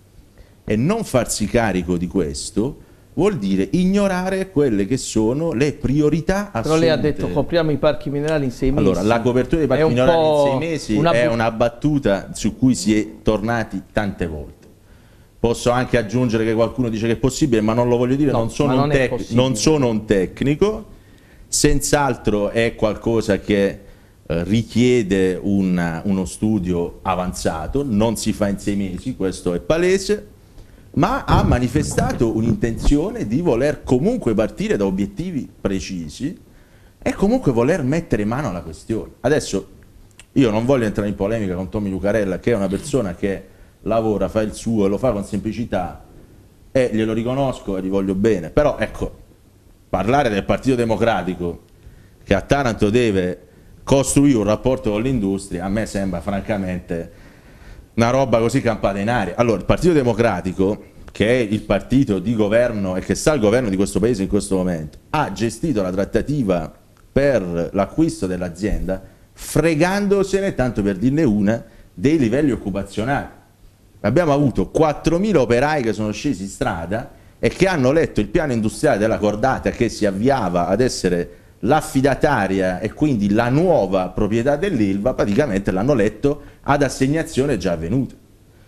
e non farsi carico di questo vuol dire ignorare quelle che sono le priorità assunte. Però lei ha detto copriamo i parchi minerali in sei mesi. Allora, la copertura dei parchi minerali in sei mesi una è una battuta su cui si è tornati tante volte. Posso anche aggiungere che qualcuno dice che è possibile, ma non lo voglio dire, no, non, sono non, un non sono un tecnico, senz'altro è qualcosa che eh, richiede un, uno studio avanzato, non si fa in sei mesi, questo è palese, ma ha manifestato un'intenzione di voler comunque partire da obiettivi precisi e comunque voler mettere mano alla questione. Adesso io non voglio entrare in polemica con Tommy Lucarella, che è una persona che lavora, fa il suo e lo fa con semplicità e glielo riconosco e gli voglio bene, però ecco, parlare del Partito Democratico che a Taranto deve costruire un rapporto con l'industria a me sembra francamente una roba così campata in aria. Allora, il Partito Democratico, che è il partito di governo e che sta al governo di questo paese in questo momento, ha gestito la trattativa per l'acquisto dell'azienda fregandosene, tanto per dirne una, dei livelli occupazionali. Abbiamo avuto quattromila operai che sono scesi in strada e che hanno letto il piano industriale della cordata che si avviava ad essere l'affidataria e quindi la nuova proprietà dell'Ilva praticamente l'hanno letto ad assegnazione già avvenuta.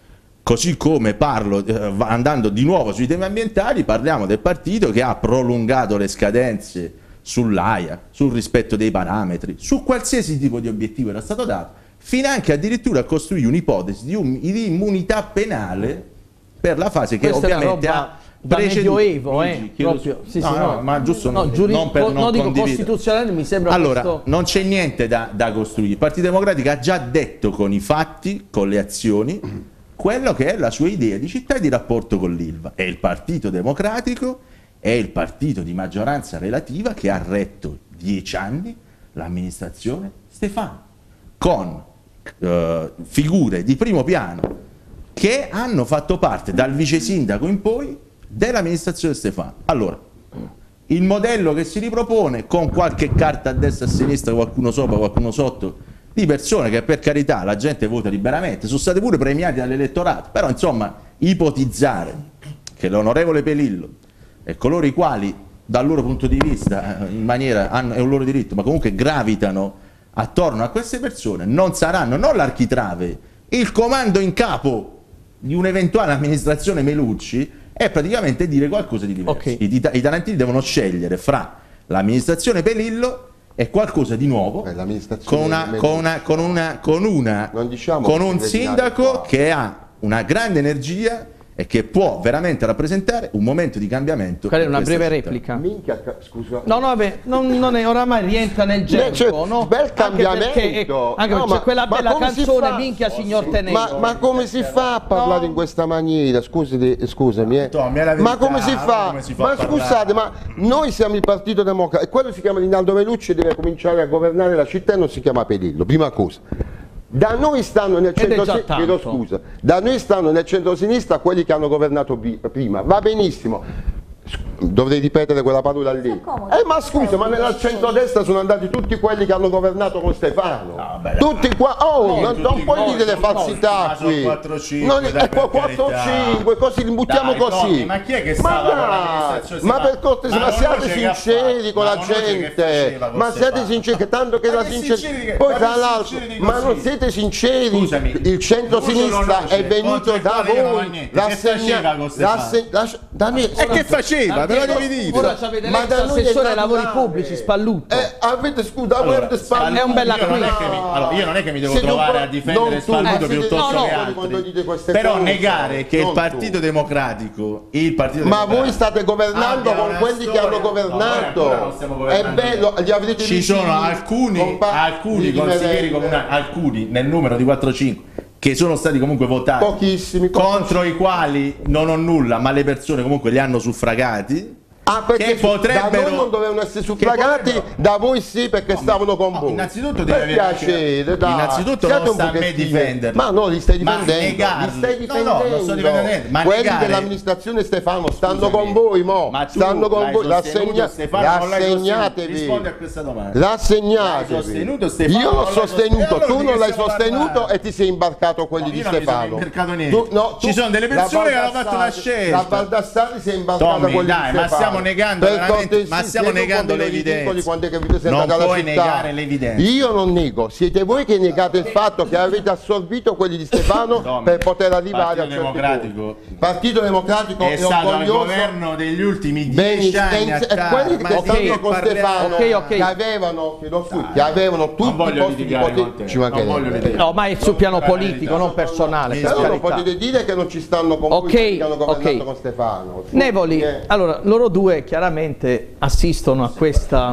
Così come parlo, eh, andando di nuovo sui temi ambientali, parliamo del partito che ha prolungato le scadenze sull'A I A, sul rispetto dei parametri, su qualsiasi tipo di obiettivo era stato dato, fino anche addirittura a costruire un'ipotesi di, un, di immunità penale per la fase che Questa ovviamente ha da medioevo, eh, proprio, sì, no, sì, no, no, ma giusto no, non, giuri- non per no, non dico condividere. Costituzionale mi sembra allora questo... non c'è niente da, da costruire. Il Partito Democratico ha già detto con i fatti, con le azioni, quello che è la sua idea di città e di rapporto con l'Ilva, e il Partito Democratico è il partito di maggioranza relativa che ha retto dieci anni l'amministrazione Stefano, con eh, figure di primo piano che hanno fatto parte dal vice sindaco in poi dell'amministrazione Stefano. Allora, il modello che si ripropone, con qualche carta a destra e a sinistra, qualcuno sopra, qualcuno sotto, di persone che per carità la gente vota liberamente, sono state pure premiate dall'elettorato, però insomma ipotizzare che l'onorevole Pelillo e coloro i quali dal loro punto di vista in maniera, hanno, è un loro diritto, ma comunque gravitano attorno a queste persone, non saranno non l'architrave, il comando in capo di un'eventuale amministrazione Melucci, è praticamente dire qualcosa di diverso. Okay. I, I talentini devono scegliere fra l'amministrazione Pelillo e qualcosa di nuovo, eh, con, una, con, una, con, una, con, una, diciamo con un sindaco che ha una grande energia e che può veramente rappresentare un momento di cambiamento. Qual è una breve città. replica? Minchia, scusa. No, no, vabbè, non, non è, oramai rientra nel gergo, cioè, no? Bel cambiamento. Anche perché, ecco, anche no, perché ma, c'è quella bella canzone, minchia signor Tenero. Ma, ma come si fa a parlare no. in questa maniera? Scusami, scusami eh. Tom, verità, ma come si fa? come si fa ma scusate, ma noi siamo il Partito Democratico e quello si chiama Rinaldo Melucci, deve cominciare a governare la città e non si chiama Pelillo, prima cosa. Da noi stanno nel centro scusa, da noi stanno nel centro-sinistra quelli che hanno governato prima, va benissimo. Dovrei ripetere quella parola lì. Eh ma scusa, ma nel centrodestra sono andati tutti quelli che hanno governato con Stefano. No, beh, tutti qua, oh, no, non, non puoi dire le falsità qui. quattro cinque, così li buttiamo dai, così. No, ma chi è che stava ma, con ma per cortesia, ma, ma siate sinceri con la gente. Ma siete sinceri, tanto che la sincerità. Poi tra l'altro, ma non siete sinceri. Il centro-sinistra è venuto da voi. Da noi. E che faceva? Faceva, però devi dire. Ora sapete lei l'assessore ai lavori pubblici Spalluto. Eh, avete scusa, allora, avete Spalluto. È un bel acquisto. Allora, io non è che mi devo Siete trovare a difendere Spalluto eh, piuttosto no, no, che altri. Però cose, negare che il Partito tu. Democratico, il Partito Ma Democratico voi state governando con quelli storia. che hanno governato. No, è bello, gli avrete Ci sono alcuni, alcuni consiglieri comunali, alcuni nel numero di quattro cinque che sono stati comunque votati, pochissimi, contro i quali non ho nulla, ma le persone comunque li hanno suffragati. Ah, perché che potrebbero, da noi non dovevano essere suffragati, da voi sì perché no, stavano con no, voi. Innanzitutto deve avere piacere, dai. Innanzitutto non sta a me difenderli. Ma no, li stai difendendo. Li stai difendendo. No, no, non sto difendendo. Ma quelli negare... dell'amministrazione Stefano stanno Scusami, con voi, mo. Ma tu stanno con voi. Rassegna... Rassegnatevi. Rispondi a questa domanda. Rassegnatevi. Sostenuto Stefano, io l'ho sostenuto, tu non l'hai sostenuto e ti sei imbarcato quelli di Stefano. Ci sono delle persone che hanno fatto una scelta. La Baldassarri si è imbarcata quelli di Stefano. Ma stiamo negando ma stiamo negando l'evidenza. Non puoi negare l'evidenza. Io non nego, siete voi che negate il fatto che avete assorbito quelli di Stefano Tom, per poter arrivare a certi punti. Partito Democratico è, è stato al governo degli ultimi dieci anni a e quelli che stanno con Stefano okay, okay. che avevano che avevano tutti i posti di potere. Ci mancherebbe. No, ma è sul piano politico, non personale. Però non potete dire che non ci stanno con quelli che hanno governato con Stefano. Nevoli, allora loro due chiaramente assistono a questa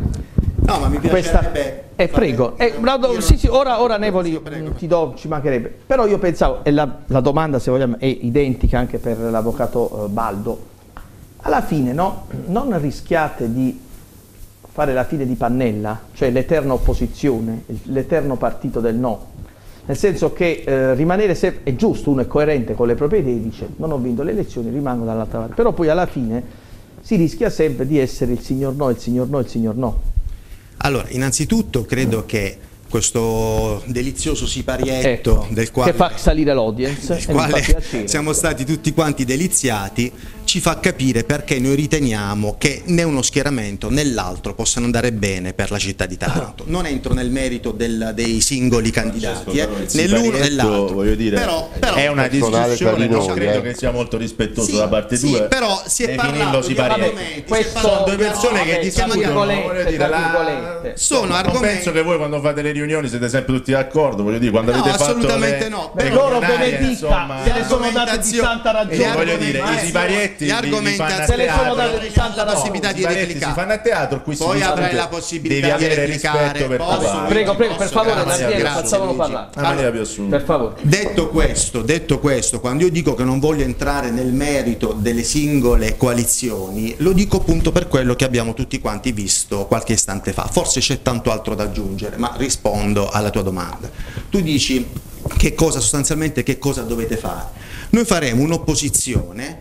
no ma mi piacerebbe eh, prego eh, bravo, sì, sì, ora, ora Nevoli prego. ti do, ci mancherebbe, però io pensavo e la, la domanda se vogliamo è identica anche per l'avvocato eh, Baldo, alla fine no, non rischiate di fare la fine di Pannella, cioè l'eterna opposizione, l'eterno partito del no, nel senso che eh, rimanere se è giusto, uno è coerente con le proprie idee, dice non ho vinto le elezioni, rimango dall'altra parte, però poi alla fine si rischia sempre di essere il signor no, il signor no, il signor no. Allora, innanzitutto credo che questo delizioso siparietto ecco, del quale, che fa salire l'audience, del quale siamo stati tutti quanti deliziati, ci fa capire perché noi riteniamo che né uno schieramento né l'altro possano andare bene per la città di Taranto. Non entro nel merito del, dei singoli candidati, eh, né l'uno né l'altro. Voglio dire, però, però, è una discussione, non noi, credo eh. che sia molto rispettoso sì, da parte sì, tua. però si è parlato di argomenti, questo, si è parlato due persone no, che vabbè, discutono, voglio dire, la... sono non argomenti. penso che voi quando fate le riunioni siete sempre tutti d'accordo, voglio dire, quando No, avete fatto assolutamente le, no. le Beh, loro coordinarie, Benedicta insomma, se ne sono date di santa ragione. E voglio dire, i siparietti gli li- li argomenti fanno a se le sono teatro. date di santa la possibilità ragione. di I siparietti si replicare. fanno a teatro, qui si Poi discute. avrai la possibilità Devi di avere replicare. rispetto per Posso, parlare. Prego, prego, per posso, favore, grazie, Naziero, grazie, facciamolo Luigi. parlare. Una maniera più assurda. Per favore. Detto questo, detto questo, quando io dico che non voglio entrare nel merito delle singole coalizioni, lo dico appunto per quello che abbiamo tutti quanti visto qualche istante fa. Forse c'è tanto altro da aggiungere, ma rispondo alla tua domanda. Tu dici che cosa sostanzialmente che cosa dovete fare? Noi faremo un'opposizione,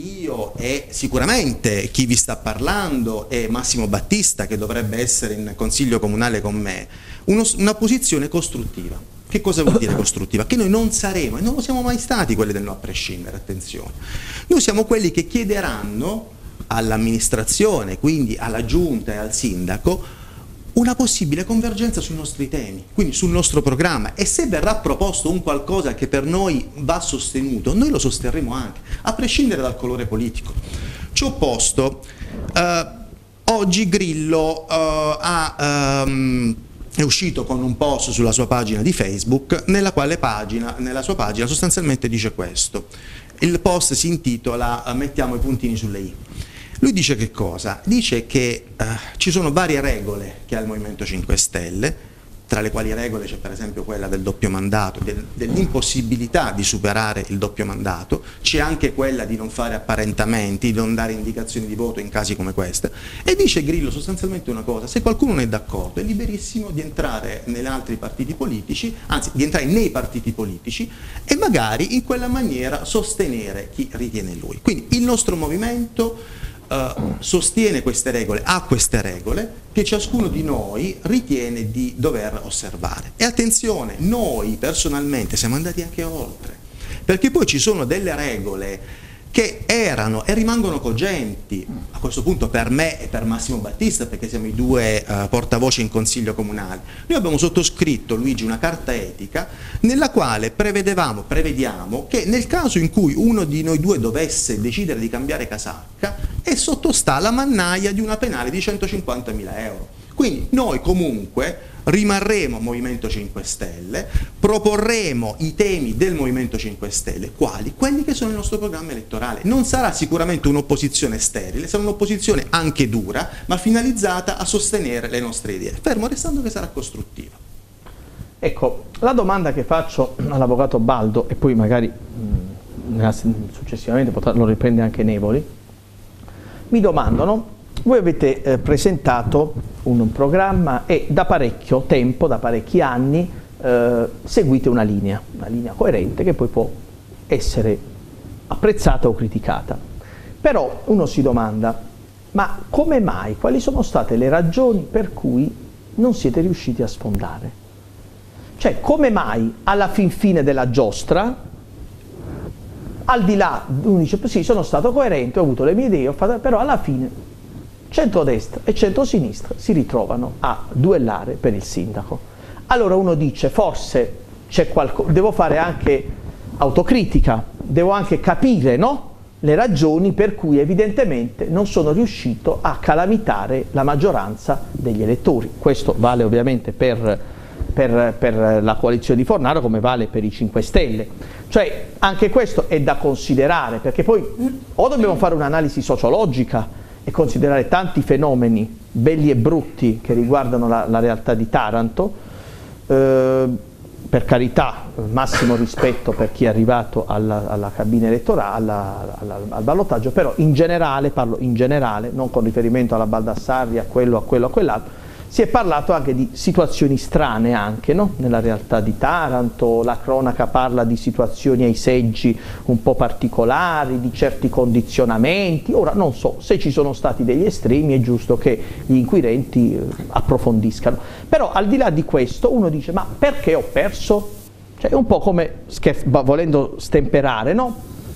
io e sicuramente chi vi sta parlando e Massimo Battista che dovrebbe essere in consiglio comunale con me, uno, una posizione costruttiva. Che cosa vuol dire costruttiva? Che noi non saremo, e non lo siamo mai stati quelli del no a prescindere, attenzione. Noi siamo quelli che chiederanno all'amministrazione, quindi alla giunta e al sindaco, una possibile convergenza sui nostri temi, quindi sul nostro programma, e se verrà proposto un qualcosa che per noi va sostenuto, noi lo sosterremo anche, a prescindere dal colore politico. Ci ho posto, eh, oggi Grillo eh, ha... Um, è uscito con un post sulla sua pagina di Facebook, nella quale pagina, nella sua pagina sostanzialmente dice questo. Il post si intitola "Mettiamo i puntini sulle i". Lui dice che cosa? Dice che eh, ci sono varie regole che ha il Movimento cinque Stelle, tra le quali regole c'è per esempio quella del doppio mandato, del, dell'impossibilità di superare il doppio mandato, c'è anche quella di non fare apparentamenti, di non dare indicazioni di voto in casi come questo, e dice Grillo sostanzialmente una cosa: se qualcuno non è d'accordo è liberissimo di entrare negli altri partiti politici, anzi di entrare nei partiti politici e magari in quella maniera sostenere chi ritiene lui. Quindi il nostro movimento Uh, sostiene queste regole, ha queste regole che ciascuno di noi ritiene di dover osservare. E attenzione, noi personalmente siamo andati anche oltre, perché poi ci sono delle regole che erano e rimangono cogenti, a questo punto per me e per Massimo Battista, perché siamo i due uh, portavoce in consiglio comunale. Noi abbiamo sottoscritto, Luigi, una carta etica nella quale prevedevamo, prevediamo che nel caso in cui uno di noi due dovesse decidere di cambiare casacca, è sottostà alla mannaia di una penale di centocinquantamila euro. Quindi noi comunque rimarremo Movimento cinque Stelle, proporremo i temi del Movimento cinque Stelle, quali? Quelli che sono il nostro programma elettorale. Non sarà sicuramente un'opposizione sterile, sarà un'opposizione anche dura, ma finalizzata a sostenere le nostre idee, fermo restando che sarà costruttiva. Ecco, la domanda che faccio all'avvocato Baldo, e poi magari mh, successivamente potrà, lo riprende anche Nevoli, mi domandano: voi avete eh, presentato un programma e da parecchio tempo, da parecchi anni, eh, seguite una linea, una linea coerente che poi può essere apprezzata o criticata. Però uno si domanda: ma come mai, quali sono state le ragioni per cui non siete riusciti a sfondare? Cioè, come mai alla fin fine della giostra, al di là, uno dice sì, sono stato coerente, ho avuto le mie idee, ho fatto, però alla fine centrodestra e centrosinistra si ritrovano a duellare per il sindaco. Allora uno dice: forse c'è qualcosa, devo fare anche autocritica, devo anche capire, no? Le ragioni per cui evidentemente non sono riuscito a calamitare la maggioranza degli elettori. Questo vale ovviamente per, per, per la coalizione di Fornaro, come vale per i cinque Stelle. Cioè anche questo è da considerare, perché poi o dobbiamo fare un'analisi sociologica e considerare tanti fenomeni belli e brutti che riguardano la, la realtà di Taranto, eh, per carità, massimo rispetto per chi è arrivato alla, alla cabina elettorale, alla, alla, al ballottaggio, però in generale, parlo in generale, non con riferimento alla Baldassarri, a quello, a quello, a quell'altro, si è parlato anche di situazioni strane anche, no? Nella realtà di Taranto, la cronaca parla di situazioni ai seggi un po' particolari, di certi condizionamenti. Ora non so se ci sono stati degli estremi, è giusto che gli inquirenti eh, approfondiscano. Però al di là di questo uno dice: ma perché ho perso? Cioè è un po' come, volendo stemperare, no?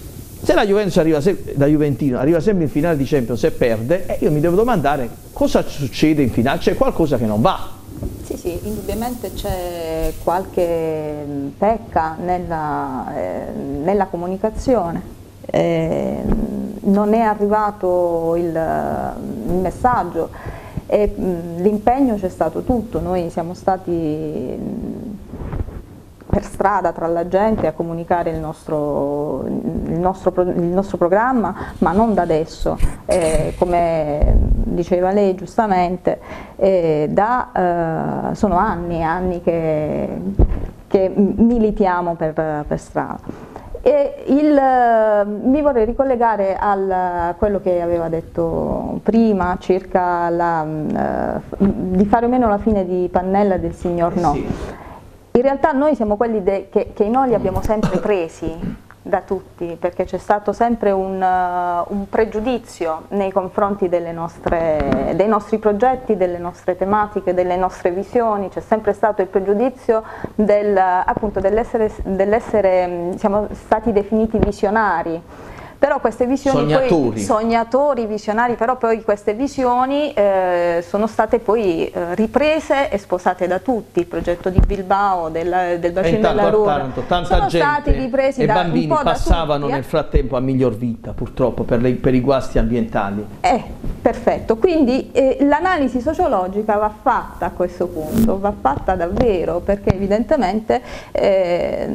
Se la Juventus arriva da Juventino arriva sempre in finale di Champions e perde, eh, io mi devo domandare cosa succede in finale, c'è qualcosa che non va. Sì, sì, indubbiamente c'è qualche pecca nella, eh, nella comunicazione, eh, non è arrivato il, il messaggio e l'impegno c'è stato tutto, noi siamo stati per strada tra la gente a comunicare il nostro, il nostro, il nostro programma, ma non da adesso, eh, come diceva lei giustamente, eh, da, eh, sono anni anni che, che militiamo per, per strada. E il, mi vorrei ricollegare a quello che aveva detto prima circa la, uh, di fare o meno la fine di Pannella del signor no. Sì. In realtà noi siamo quelli de, che, che noi li abbiamo sempre presi da tutti, perché c'è stato sempre un, uh, un pregiudizio nei confronti delle nostre, dei nostri progetti, delle nostre tematiche, delle nostre visioni, c'è sempre stato il pregiudizio del, appunto dell'essere, dell'essere, siamo stati definiti visionari. Però queste visioni, sognatori. Poi, sognatori, visionari, però poi queste visioni eh, sono state poi eh, riprese e sposate da tutti, il progetto di Bilbao, del, del bacino della Ruhr, tanta sono gente stati ripresi e da bambini un po' passavano da tutti, nel frattempo a miglior vita, purtroppo, per, le, per i guasti ambientali. Eh, perfetto, quindi eh, l'analisi sociologica va fatta a questo punto, va fatta davvero, perché evidentemente eh,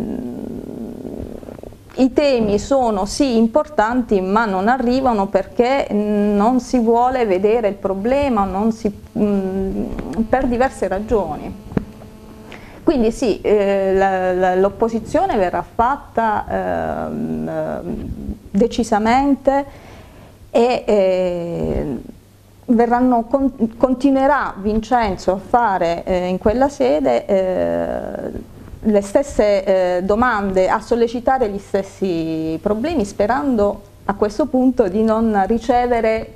i temi sono sì importanti, ma non arrivano perché non si vuole vedere il problema, non si, mh, per diverse ragioni. Quindi sì, eh, l'opposizione verrà fatta eh, decisamente e eh, verranno, con, continuerà Vincenzo a fare eh, in quella sede eh, le stesse eh, domande, a sollecitare gli stessi problemi, sperando a questo punto di non ricevere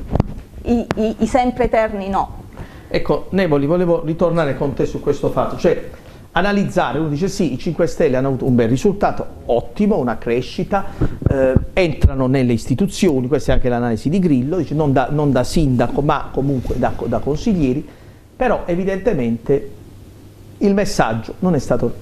i, i, i sempre eterni no. Ecco, Nevoli, volevo ritornare con te su questo fatto, cioè analizzare, uno dice sì, i cinque Stelle hanno avuto un bel risultato, ottimo, una crescita, eh, entrano nelle istituzioni, questa è anche l'analisi di Grillo, dice non da, non da sindaco ma comunque da, da consiglieri, però evidentemente il messaggio non è stato,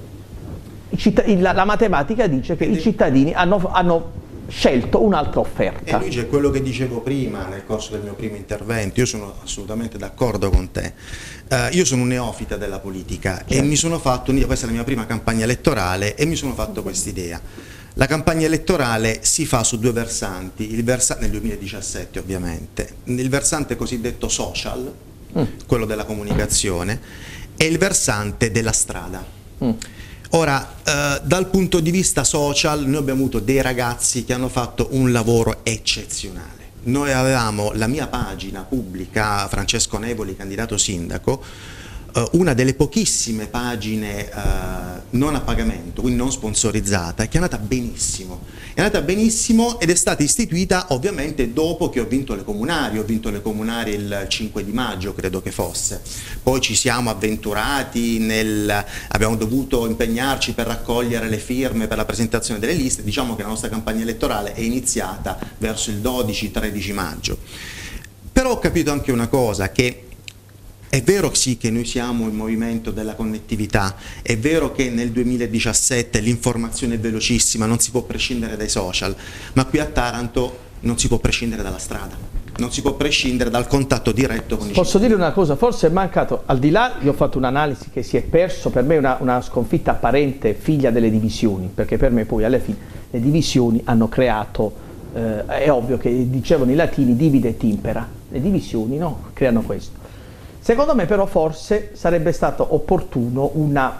la, la matematica dice che i cittadini hanno, hanno scelto un'altra offerta. E Luigi, è quello che dicevo prima nel corso del mio primo intervento, io sono assolutamente d'accordo con te. Uh, io sono un neofita della politica, certo, e mi sono fatto, questa è la mia prima campagna elettorale e mi sono fatto quest'idea. La campagna elettorale si fa su due versanti, il versa nel duemiladiciassette ovviamente, il versante cosiddetto social, mm. quello della comunicazione, e il versante della strada. Mm. Ora, eh, dal punto di vista social, noi abbiamo avuto dei ragazzi che hanno fatto un lavoro eccezionale. Noi avevamo la mia pagina pubblica, Francesco Nevoli, candidato sindaco, eh, una delle pochissime pagine eh, non a pagamento, quindi non sponsorizzata, che è andata benissimo. È andata benissimo ed è stata istituita ovviamente dopo che ho vinto le comunali, ho vinto le comunali il cinque di maggio credo che fosse, poi ci siamo avventurati, nel, abbiamo dovuto impegnarci per raccogliere le firme per la presentazione delle liste, diciamo che la nostra campagna elettorale è iniziata verso il dodici tredici maggio. Però ho capito anche una cosa, che è vero sì che noi siamo il movimento della connettività, è vero che nel duemiladiciassette l'informazione è velocissima, non si può prescindere dai social, ma qui a Taranto non si può prescindere dalla strada, non si può prescindere dal contatto diretto con i cittadini. Posso dire una cosa, forse è mancato, al di là, io ho fatto un'analisi che si è perso, per me una, una sconfitta apparente figlia delle divisioni, perché per me poi alla fine le divisioni hanno creato, eh, è ovvio che dicevano i latini divide et impera, le divisioni no, creano questo. Secondo me però forse sarebbe stato opportuno una,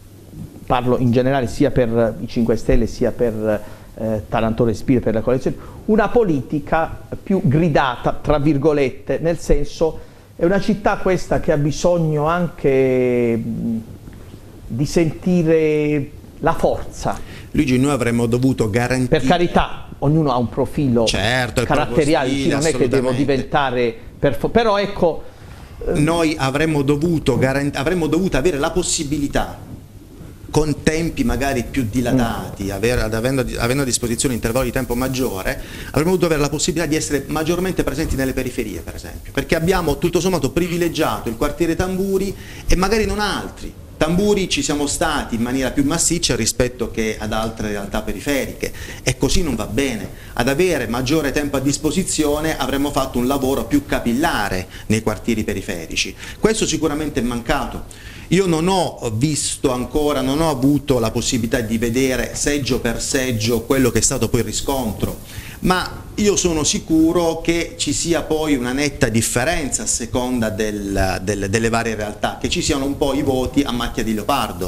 parlo in generale sia per i cinque Stelle sia per eh, Taranto Respiro, per la coalizione, una politica più gridata, tra virgolette, nel senso è una città questa che ha bisogno anche mh, di sentire la forza. Luigi, noi avremmo dovuto garantire... Per carità, ognuno ha un profilo, certo, caratteriale, stile, non è che devo diventare... Per però noi avremmo dovuto, avremmo dovuto avere la possibilità, con tempi magari più dilatati, aver, avendo, avendo a disposizione intervalli di tempo maggiore, avremmo dovuto avere la possibilità di essere maggiormente presenti nelle periferie, per esempio, perché abbiamo tutto sommato privilegiato il quartiere Tamburi e magari non altri. Tamburi ci siamo stati in maniera più massiccia rispetto che ad altre realtà periferiche e così non va bene. Ad avere maggiore tempo a disposizione avremmo fatto un lavoro più capillare nei quartieri periferici. Questo sicuramente è mancato. Io non ho visto ancora, non ho avuto la possibilità di vedere seggio per seggio quello che è stato poi il riscontro, ma io sono sicuro che ci sia poi una netta differenza a seconda del, del, delle varie realtà, che ci siano un po' i voti a macchia di leopardo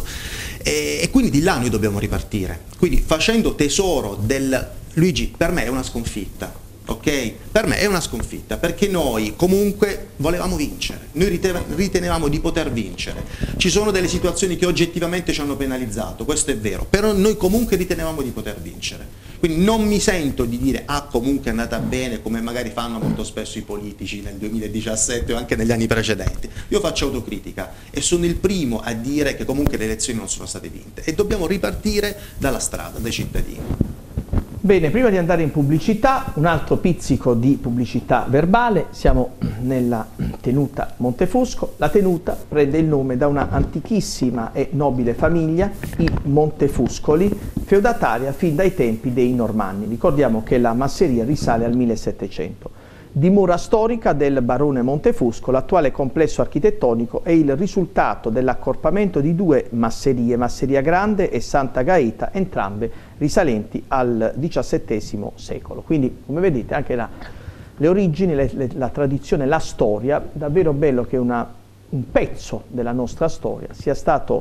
e, e quindi di là noi dobbiamo ripartire, quindi facendo tesoro del... Luigi, per me è una sconfitta, ok? Per me è una sconfitta perché noi comunque volevamo vincere, noi ritenevamo di poter vincere, ci sono delle situazioni che oggettivamente ci hanno penalizzato, questo è vero, però noi comunque ritenevamo di poter vincere, quindi non mi sento di dire ah comunque è andata bene come magari fanno molto spesso i politici nel duemiladiciassette o anche negli anni precedenti. Io faccio autocritica e sono il primo a dire che comunque le elezioni non sono state vinte e dobbiamo ripartire dalla strada, dai cittadini. Bene, prima di andare in pubblicità, un altro pizzico di pubblicità verbale. Siamo nella tenuta Montefusco. La tenuta prende il nome da una antichissima e nobile famiglia, i Montefuscoli, feudataria fin dai tempi dei Normanni. Ricordiamo che la masseria risale al millesettecento. Dimora storica del barone Montefusco, l'attuale complesso architettonico è il risultato dell'accorpamento di due masserie, Masseria Grande e Santa Gaeta, entrambe risalenti al diciassettesimo secolo. Quindi, come vedete, anche la, le origini, le, le, la tradizione, la storia, davvero bello che una, un pezzo della nostra storia sia stato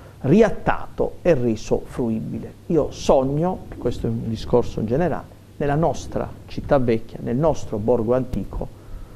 riattato e reso fruibile. Io sogno, questo è un discorso in generale, nella nostra città vecchia, nel nostro borgo antico,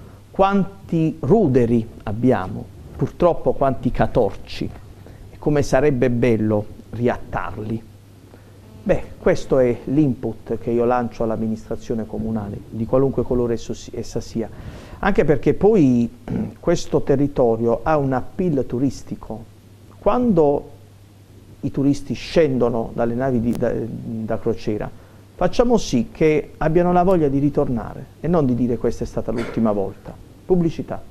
quanti ruderi abbiamo, purtroppo quanti catorci, e come sarebbe bello riattarli. Beh, questo è l'input che io lancio all'amministrazione comunale, di qualunque colore essa sia, anche perché poi questo territorio ha un appeal turistico. Quando i turisti scendono dalle navi di, da, da crociera, facciamo sì che abbiano la voglia di ritornare e non di dire questa è stata l'ultima volta. Pubblicità.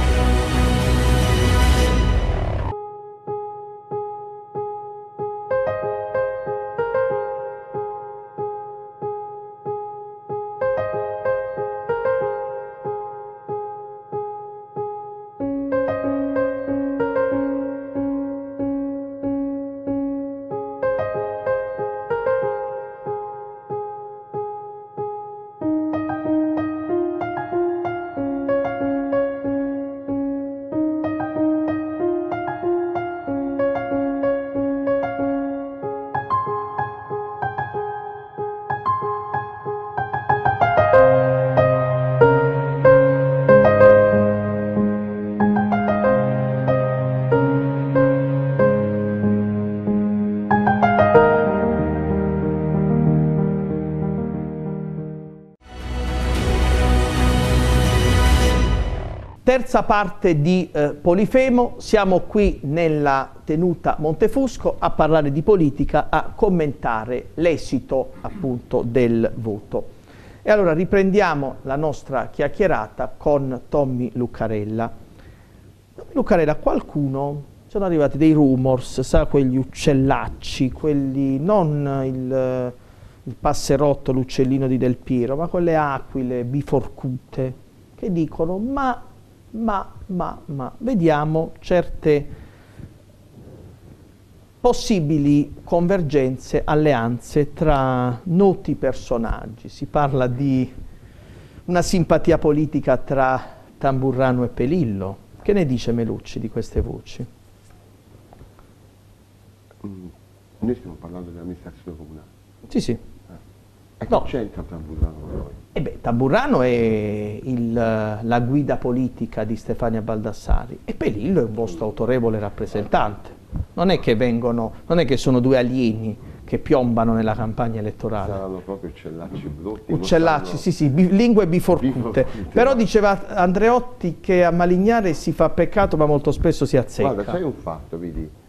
Terza parte di eh, Polifemo, siamo qui nella tenuta Montefusco a parlare di politica, a commentare l'esito appunto del voto. E allora riprendiamo la nostra chiacchierata con Tommy Luccarella. Tommy Luccarella, qualcuno, sono arrivati dei rumors, sa, quegli uccellacci, quelli, non il, il passerotto, l'uccellino di Del Piero, ma quelle aquile biforcute che dicono ma Ma, ma, ma, vediamo certe possibili convergenze, alleanze tra noti personaggi. Si parla di una simpatia politica tra Tamburrano e Pelillo. Che ne dice Melucci di queste voci? Mm, noi stiamo parlando dell'amministrazione comunale. Sì, sì. E che No. c'entra Tamburrano con noi? E beh, Tamburrano è il, la guida politica di Stefania Baldassari e Pelillo è un vostro autorevole rappresentante. Non è che vengono, non è che sono due alieni che piombano nella campagna elettorale. Saranno proprio uccellacci brutti. Uccellacci, saranno... sì, sì, bi lingue biforcute. biforcute. Però diceva Andreotti che a Malignare si fa peccato ma molto spesso si azzecca. Guarda, sai un fatto, vedi?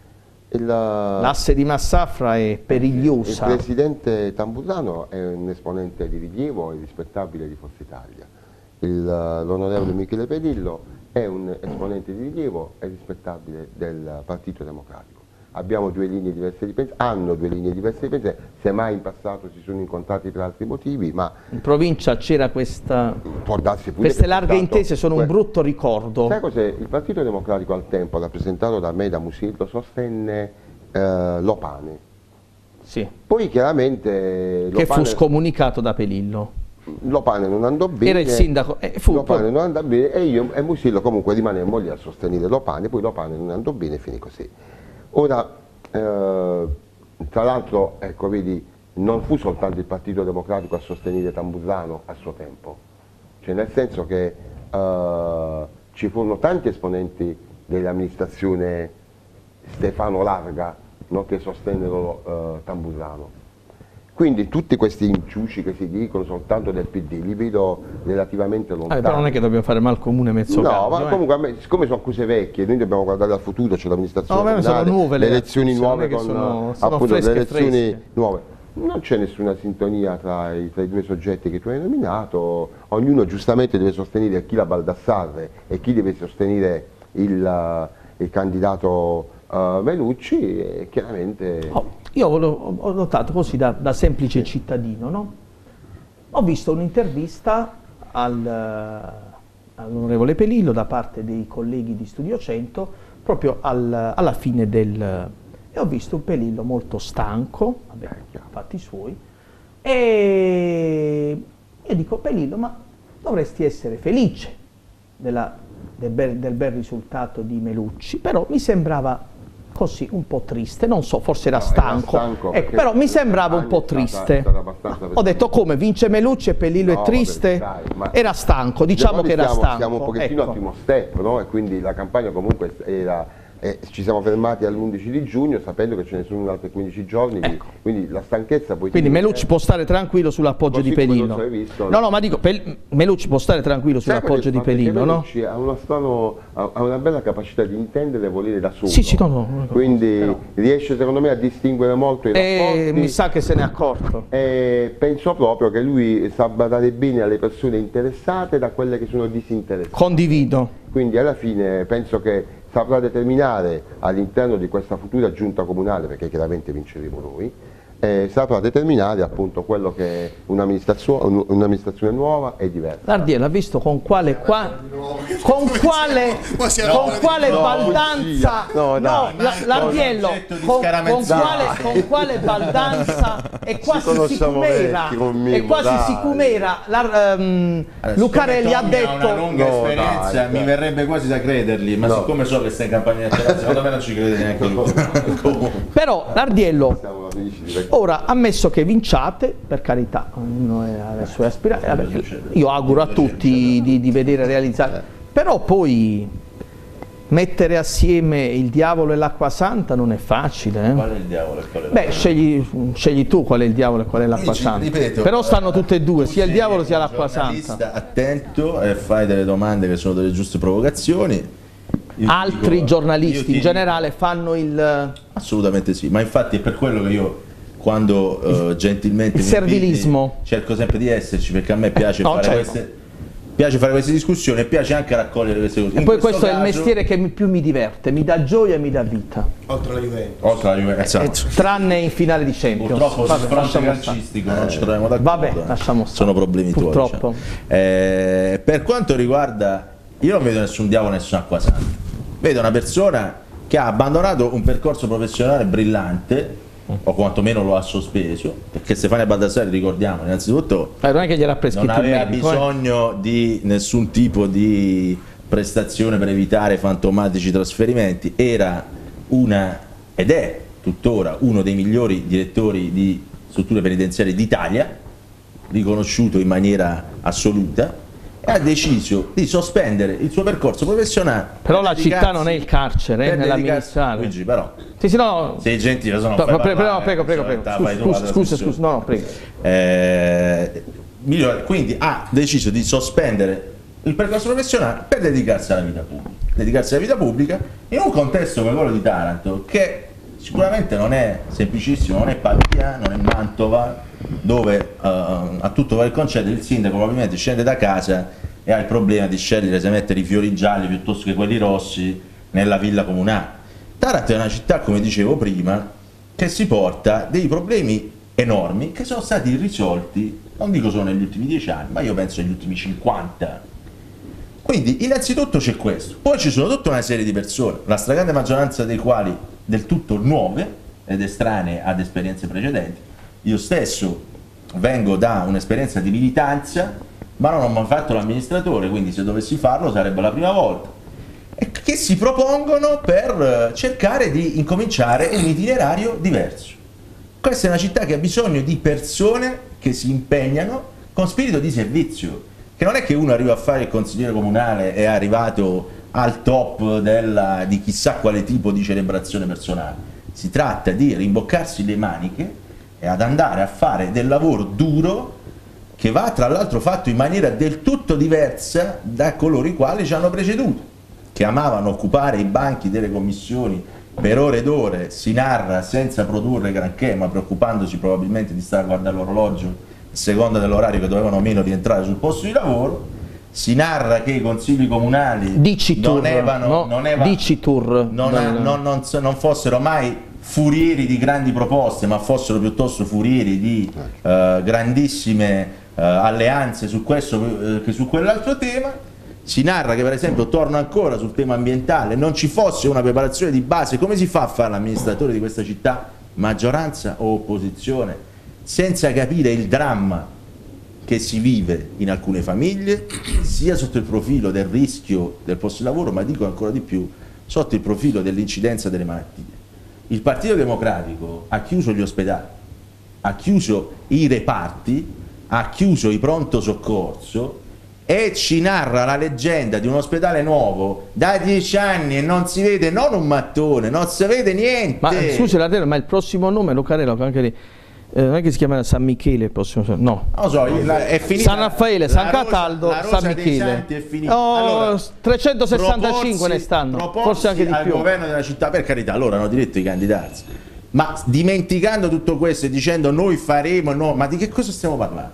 L'asse di Massafra è perigliosa. Il presidente Tamburrano è un esponente di rilievo e rispettabile di Forza Italia. L'onorevole Michele Perillo è un esponente di rilievo e rispettabile del Partito Democratico. Abbiamo due linee diverse di pensiero, hanno due linee diverse di pensiero, semmai in passato si sono incontrati per altri motivi, ma in provincia c'era questa, può darsi pure queste larghe tanto, intese sono un brutto ricordo. Sai cos'è? Il Partito Democratico al tempo, rappresentato da me, da Musillo, sostenne eh, Lopane. Sì. Poi chiaramente che Lopane, fu scomunicato da Pelillo. Lopane non andò bene, era il sindaco, eh, fu Lopane non andò bene e io e Musillo comunque rimanemmo lì a sostenere Lopane, poi Lopane non andò bene e finì così. Ora, eh, tra l'altro, ecco, vedi, non fu soltanto il Partito Democratico a sostenere Tamburrano a suo tempo, cioè nel senso che eh, ci furono tanti esponenti dell'amministrazione Stefano Larga, no, che sostennero eh, Tamburrano. Quindi tutti questi inciuci che si dicono soltanto del P D li vedo relativamente lontani. Ah, però non è che dobbiamo fare mal comune mezzo No, cambio, ma eh. comunque a me, siccome sono accuse vecchie, noi dobbiamo guardare al futuro, c'è l'amministrazione no, comunale, sono nuove le le elezioni nuove con sono, sono appunto le elezioni fresche. nuove. Non c'è nessuna sintonia tra i, tra i due soggetti che tu hai nominato, ognuno giustamente deve sostenere chi la Baldassarre e chi deve sostenere il, il candidato uh, Melucci e chiaramente... Oh, io ho, ho notato così da, da semplice cittadino, no? Ho visto un'intervista al, all'onorevole Pelillo da parte dei colleghi di Studio cento proprio al, alla fine del... e ho visto un Pelillo molto stanco, vabbè, fatti suoi, e io dico: Pelillo, ma dovresti essere felice della, del, bel, del bel risultato di Melucci, però mi sembrava così un po' triste, non so, forse era no, stanco, era stanco ecco, però mi sembrava un po' triste. Ho detto: come, vince Melucci e Pelillo no, è triste? Vabbè, dai, era stanco, diciamo che era siamo, stanco. Siamo un pochettino ecco. al primo step, no? E quindi la campagna comunque era... Eh, ci siamo fermati all'undici di giugno sapendo che ce ne sono altri quindici giorni, ecco. Quindi la stanchezza poi... Quindi Melucci può stare tranquillo sull'appoggio di Pelillo. Visto, no, no, ma dico, Pel Melucci può stare tranquillo sull'appoggio di Pelillo, no? Melucci ha, uno strano, ha una bella capacità di intendere e volere da solo. Sì, sì, no, no, quindi no. riesce secondo me a distinguere molto i rapporti. E mi sa che se ne è accorto. E penso proprio che lui sa badare bene alle persone interessate da quelle che sono disinteressate. Condivido. Quindi alla fine penso che saprà determinare all'interno di questa futura giunta comunale, perché chiaramente vinceremo noi, eh, saprà determinare appunto quello che è un'amministrazione un nuova e diversa. L'ardiello ha visto con quale, qua, con quale, con quale no, baldanza, no, no, no, L'ardiello con, con, quale, con quale baldanza e quasi sicumera, e quasi sicumera, la, um, Lucarelli ha detto... una lunga no, esperienza, dai, mi dai. verrebbe quasi da credergli, ma no. siccome so che stai in campagna elettorale, secondo me non ci crede neanche lui. Però L'ardiello... Ora, ammesso che vinciate, per carità, ognuno ha le sue aspirazioni, io auguro a tutti di, di vedere realizzare, però poi mettere assieme il diavolo e l'acqua santa non è facile. Eh? Qual è il diavolo e qual è l'acqua Beh, scegli, scegli tu qual è il diavolo e qual è l'acqua santa. Ripeto, però stanno tutte e due, sia il diavolo sia l'acqua santa. Attento e fai delle domande che sono delle giuste provocazioni. Io Altri dico, giornalisti in dico, generale fanno il... Assolutamente sì, ma infatti è per quello che io quando uh, gentilmente il mi servilismo inviti, cerco sempre di esserci, perché a me piace, no, fare, certo. queste, piace fare queste discussioni e piace anche raccogliere queste cose. E in poi questo questo caso, è il mestiere che più mi diverte, mi dà gioia e mi dà vita. Oltre alla Juventus. Oltre alla Juventus. Esatto. Tranne in finale di Champions. Purtroppo sul fronte lasciamo calcistico non ci troviamo d'accordo. Vabbè, lasciamo stare. Sono problemi tuoi. Purtroppo. Diciamo. Eh, per quanto riguarda, io non vedo nessun diavolo, nessuna acqua santa. Vedo una persona che ha abbandonato un percorso professionale brillante, o quantomeno lo ha sospeso, perché Stefania Baldassarre, ricordiamo, innanzitutto eh, non è che gliel'ha prescritto non aveva il medico, bisogno eh. di nessun tipo di prestazione per evitare fantomatici trasferimenti, era una, ed è tuttora uno dei migliori direttori di strutture penitenziarie d'Italia, riconosciuto in maniera assoluta, e ha deciso di sospendere il suo percorso professionale. Però la città non è il carcere, è nell'amministrare. Luigi, però sì, sì, no, sei gentile, sono no, prego, prego, prego, prego, prego. Scusa, scusa, scusa, no, no, prego. Eh, quindi ha deciso di sospendere il percorso professionale per dedicarsi alla vita pubblica, dedicarsi alla vita pubblica in un contesto come quello di Taranto, che Sicuramente non è semplicissimo, non è Pavia, non è Mantova, dove uh, a tutto va il concetto il sindaco probabilmente scende da casa e ha il problema di scegliere se mettere i fiori gialli piuttosto che quelli rossi nella villa comunale. Taranto è una città, come dicevo prima, che si porta dei problemi enormi che sono stati risolti, non dico solo negli ultimi dieci anni, ma io penso negli ultimi cinquanta. Quindi innanzitutto c'è questo, poi ci sono tutta una serie di persone, la stragrande maggioranza dei quali del tutto nuove ed estranee ad esperienze precedenti. Io stesso vengo da un'esperienza di militanza, ma non ho mai fatto l'amministratore, quindi se dovessi farlo sarebbe la prima volta, e che si propongono per cercare di incominciare un itinerario diverso. Questa è una città che ha bisogno di persone che si impegnano con spirito di servizio, che non è che uno arriva a fare il consigliere comunale e è arrivato al top della, di chissà quale tipo di celebrazione personale. Si tratta di rimboccarsi le maniche e ad andare a fare del lavoro duro, che va tra l'altro fatto in maniera del tutto diversa da coloro i quali ci hanno preceduto, che amavano occupare i banchi delle commissioni per ore ed ore, si narra, senza produrre granché, ma preoccupandosi probabilmente di stare a guardare l'orologio a seconda dell'orario che dovevano meno rientrare sul posto di lavoro. Si narra che i consigli comunali Dicitur, non, evano, no? non, eva, Dicitur, non, non, non, non, non fossero mai furieri di grandi proposte, ma fossero piuttosto furieri di eh, grandissime eh, alleanze su questo eh, che su quell'altro tema. Si narra che per esempio, torno ancora sul tema ambientale, non ci fosse una preparazione di base. Come si fa a fare l'amministratore di questa città, maggioranza o opposizione, senza capire il dramma che si vive in alcune famiglie, sia sotto il profilo del rischio del posto di lavoro, ma dico ancora di più, sotto il profilo dell'incidenza delle malattie. Il Partito Democratico ha chiuso gli ospedali, ha chiuso i reparti, ha chiuso i pronto soccorso e ci narra la leggenda di un ospedale nuovo da dieci anni e non si vede non un mattone, non si vede niente. Ma scusi, ma il prossimo nome, Lucarello, anche lì. Eh, non è che si chiama San Michele il prossimo, no, non lo so, la, è finita, San Raffaele, San Rosa, Cataldo, San Michele è finita. Oh, allora, trecentosessantacinque ne stanno, forse anche di al più. Al governo della città, per carità, loro hanno diritto di candidarsi, ma dimenticando tutto questo e dicendo noi faremo, no, ma di che cosa stiamo parlando?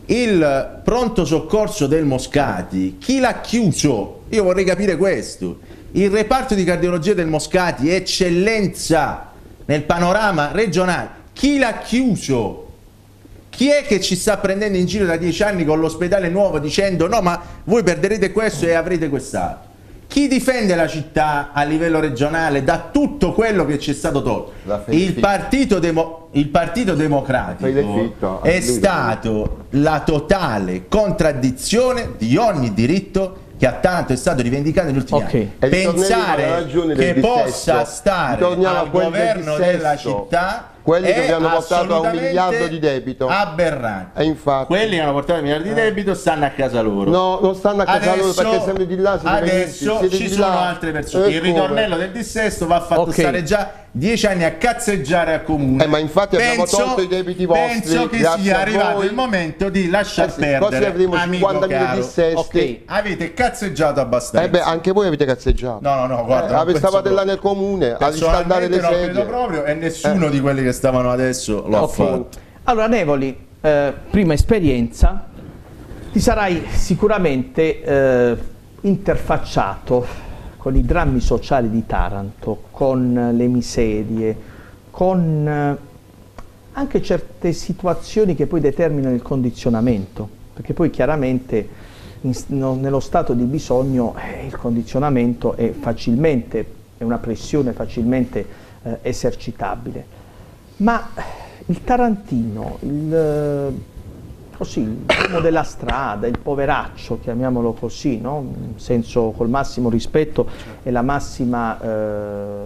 Il pronto soccorso del Moscati, chi l'ha chiuso? Io vorrei capire questo. Il reparto di cardiologia del Moscati, eccellenza nel panorama regionale, chi l'ha chiuso? Chi è che ci sta prendendo in giro da dieci anni con l'ospedale nuovo dicendo no, ma voi perderete questo e avrete quest'altro? Chi difende la città a livello regionale da tutto quello che ci è stato tolto? Il partito, demo, il partito Democratico è stato la totale contraddizione di ogni diritto che a tanto è stato rivendicato negli ultimi okay. anni. Pensare che possa stare al governo della città quelli che vi hanno portato a un miliardo di debito, aberrante. E infatti, quelli che hanno portato a un miliardo di debito stanno a casa loro. No, non stanno a casa adesso, loro perché siamo di là. Adesso venuti, ci di sono là. altre persone. Il ritornello del dissesto va fatto okay. stare già dieci anni a cazzeggiare a comune. Eh, ma infatti abbiamo penso, tolto i debiti vostri. Penso che sia arrivato il momento di lasciar eh sì, perdere. avremo cinquantamila dissesti. Okay. Avete cazzeggiato abbastanza. Eh beh, anche voi avete cazzeggiato. No, no, no, guarda. Eh, stavate là nel comune a riscaldare le sedie. Non credo proprio, e nessuno eh. di quelli che stavano adesso lo okay. ha fatto. Allora, Nevoli, eh, prima esperienza, ti sarai sicuramente eh, interfacciato con i drammi sociali di Taranto, con le miserie, con eh, anche certe situazioni che poi determinano il condizionamento, perché poi chiaramente in, no, nello stato di bisogno eh, il condizionamento è facilmente, è una pressione facilmente eh, esercitabile. Ma il tarantino, il, così, l'uomo della strada, il poveraccio, chiamiamolo così, no? In senso, col massimo rispetto e la massima eh,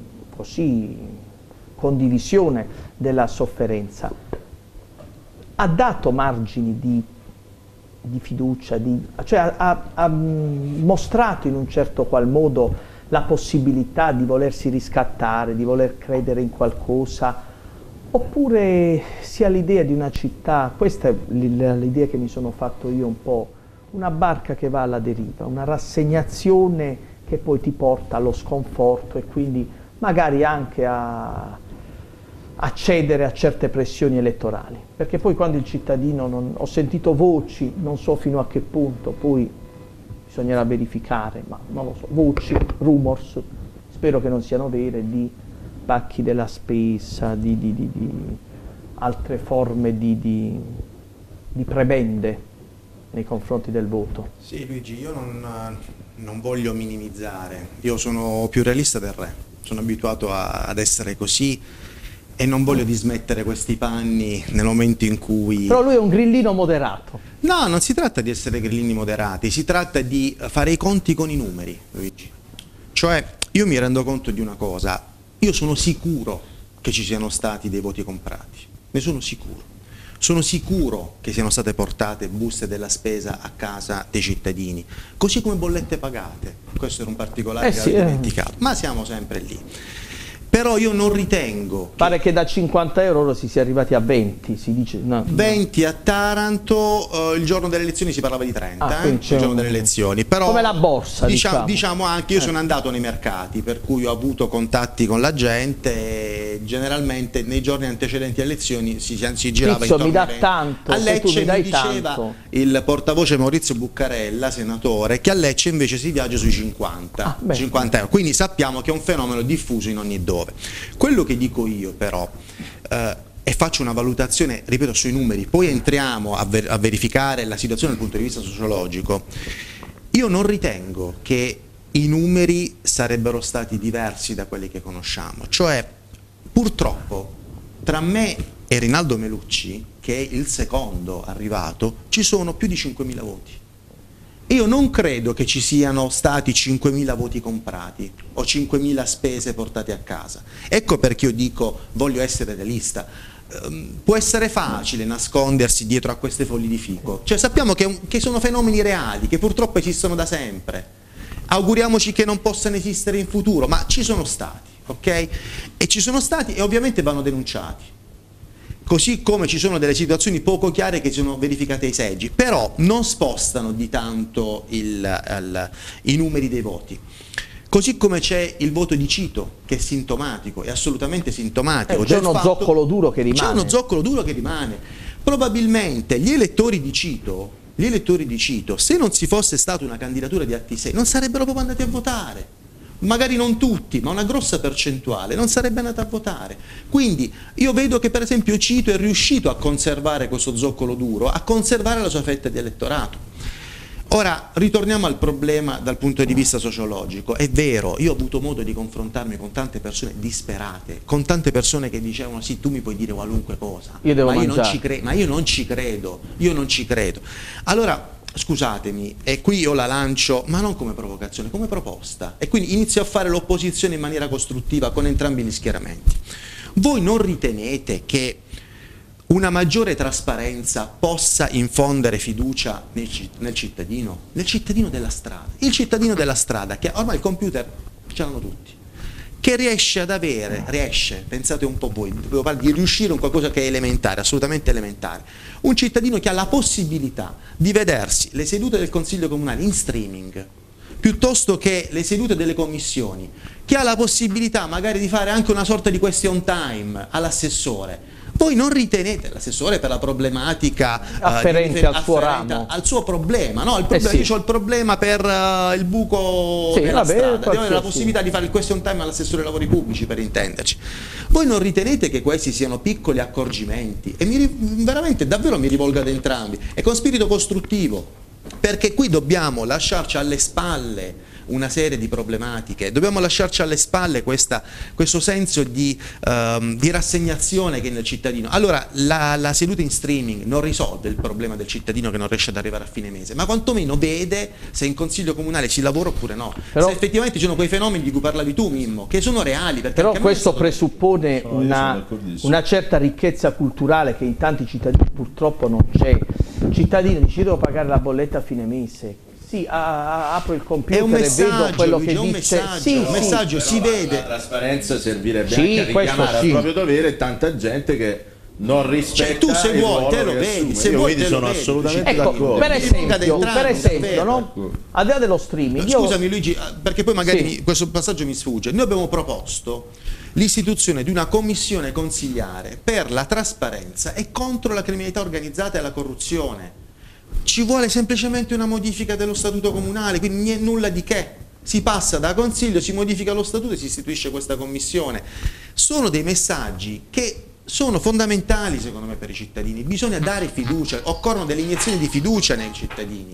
così, condivisione della sofferenza, ha dato margini di, di fiducia, di, cioè ha, ha mostrato in un certo qual modo la possibilità di volersi riscattare, di voler credere in qualcosa. Oppure si ha l'idea di una città, questa è l'idea che mi sono fatto io un po', una barca che va alla deriva, una rassegnazione che poi ti porta allo sconforto e quindi magari anche a, a cedere a certe pressioni elettorali, perché poi quando il cittadino, non, ho sentito voci, non so fino a che punto, poi bisognerà verificare, ma non lo so, voci, rumors, spero che non siano vere, di pacchi della spesa, di, di, di, di altre forme di, di, di prebende nei confronti del voto. Sì, Luigi, io non, non voglio minimizzare, io sono più realista del re, sono abituato a, ad essere così e non voglio dismettere questi panni nel momento in cui... Però lui è un grillino moderato. No, non si tratta di essere grillini moderati, si tratta di fare i conti con i numeri, Luigi. Cioè, io mi rendo conto di una cosa, io sono sicuro che ci siano stati dei voti comprati, ne sono sicuro. Sono sicuro che siano state portate buste della spesa a casa dei cittadini, così come bollette pagate. Questo era un particolare eh che sì, avevo eh. dimenticato, ma siamo sempre lì. Però io non ritengo... Pare che, che da cinquanta euro ora si sia arrivati a venti, si dice... No, venti a Taranto, eh, il giorno delle elezioni si parlava di trenta, ah, eh, il giorno un... delle elezioni. Però, come la borsa, diciamo. diciamo. Diciamo anche, io eh. sono andato nei mercati, per cui ho avuto contatti con la gente e generalmente nei giorni antecedenti alle elezioni si, si girava Pizzo, intorno mi dà a venti. tanto, A Lecce mi mi diceva tanto. il portavoce Maurizio Buccarella, senatore, che a Lecce invece si viaggia sui cinquanta, ah, cinquanta euro. Quindi sappiamo che è un fenomeno diffuso in ogni dove. Quello che dico io però, eh, e faccio una valutazione, ripeto, sui numeri, poi entriamo a, ver a verificare la situazione dal punto di vista sociologico, io non ritengo che i numeri sarebbero stati diversi da quelli che conosciamo. Cioè, purtroppo, tra me e Rinaldo Melucci, che è il secondo arrivato, ci sono più di cinquemila voti. Io non credo che ci siano stati cinquemila voti comprati o cinquemila spese portate a casa. Ecco perché io dico, voglio essere realista. Um, può essere facile nascondersi dietro a queste foglie di fico. Cioè, sappiamo che, che sono fenomeni reali, che purtroppo esistono da sempre. Auguriamoci che non possano esistere in futuro, ma ci sono stati, ok? E ci sono stati e ovviamente vanno denunciati. Così come ci sono delle situazioni poco chiare che sono verificate ai seggi, però non spostano di tanto il, il, i numeri dei voti. Così come c'è il voto di Cito, che è sintomatico, è assolutamente sintomatico. Eh, c'è uno fatto, zoccolo duro che rimane. C'è uno zoccolo duro che rimane. Probabilmente gli elettori di Cito, gli elettori di Cito, se non ci fosse stata una candidatura di Atti sei, non sarebbero proprio andati a votare. Magari non tutti, ma una grossa percentuale non sarebbe andata a votare. Quindi io vedo che per esempio Cito è riuscito a conservare questo zoccolo duro, a conservare la sua fetta di elettorato. Ora ritorniamo al problema dal punto di vista sociologico. È vero, io ho avuto modo di confrontarmi con tante persone disperate, con tante persone che dicevano sì, tu mi puoi dire qualunque cosa, io devo ma, io non ci ma io non ci credo, io non ci credo. Allora, scusatemi, e qui io la lancio, ma non come provocazione, come proposta, e quindi inizio a fare l'opposizione in maniera costruttiva con entrambi gli schieramenti. Voi non ritenete che una maggiore trasparenza possa infondere fiducia nel, nel cittadino, nel cittadino della strada, il cittadino della strada, che ormai il computer ce l'hanno tutti, che riesce ad avere, riesce, pensate un po' voi, devo parlare di riuscire in qualcosa che è elementare, assolutamente elementare, un cittadino che ha la possibilità di vedersi le sedute del Consiglio Comunale in streaming, piuttosto che le sedute delle commissioni, che ha la possibilità magari di fare anche una sorta di question time all'assessore. Voi non ritenete, l'assessore per la problematica afferente uh, al suo ramo, al suo problema, no? Il problema, eh sì. Io ho il problema per uh, il buco sì, della vabbè, strada, devo avere la sì. possibilità di fare il question time all'assessore ai lavori pubblici, per intenderci. Voi non ritenete che questi siano piccoli accorgimenti? E mi, veramente, davvero mi rivolgo ad entrambi, e con spirito costruttivo, perché qui dobbiamo lasciarci alle spalle una serie di problematiche, dobbiamo lasciarci alle spalle questa, questo senso di, um, di rassegnazione che è nel cittadino. Allora, la, la seduta in streaming non risolve il problema del cittadino che non riesce ad arrivare a fine mese, ma quantomeno vede se in Consiglio Comunale ci lavora oppure no, però, se effettivamente ci sono quei fenomeni di cui parlavi tu, Mimmo, che sono reali. Però questo presuppone no, una, una certa ricchezza culturale che in tanti cittadini purtroppo non c'è. Il cittadino dice: io devo pagare la bolletta a fine mese. Sì, a, a, apro il computer e vedo quello Luigi, che un dice. Messaggio, sì, un sì. messaggio, Però si la, vede. La trasparenza servirebbe sì, anche a richiamare sì. al proprio dovere tanta gente che non rispetta, cioè, tu se vuoi te lo vedi, se io vuoi quindi te lo sono vedi. assolutamente Ecco, d'accordo. per esempio, per esempio davvero. no? Al di là dello streaming, io... Scusami Luigi, perché poi magari Sì. mi- questo passaggio mi sfugge. Noi abbiamo proposto l'istituzione di una commissione consigliare per la trasparenza e contro la criminalità organizzata e la corruzione. Ci vuole semplicemente una modifica dello statuto comunale, quindi niente- nulla di che. Si passa da consiglio, si modifica lo statuto e si istituisce questa commissione. Sono dei messaggi che sono fondamentali secondo me per i cittadini. Bisogna dare fiducia, occorrono delle iniezioni di fiducia nei cittadini.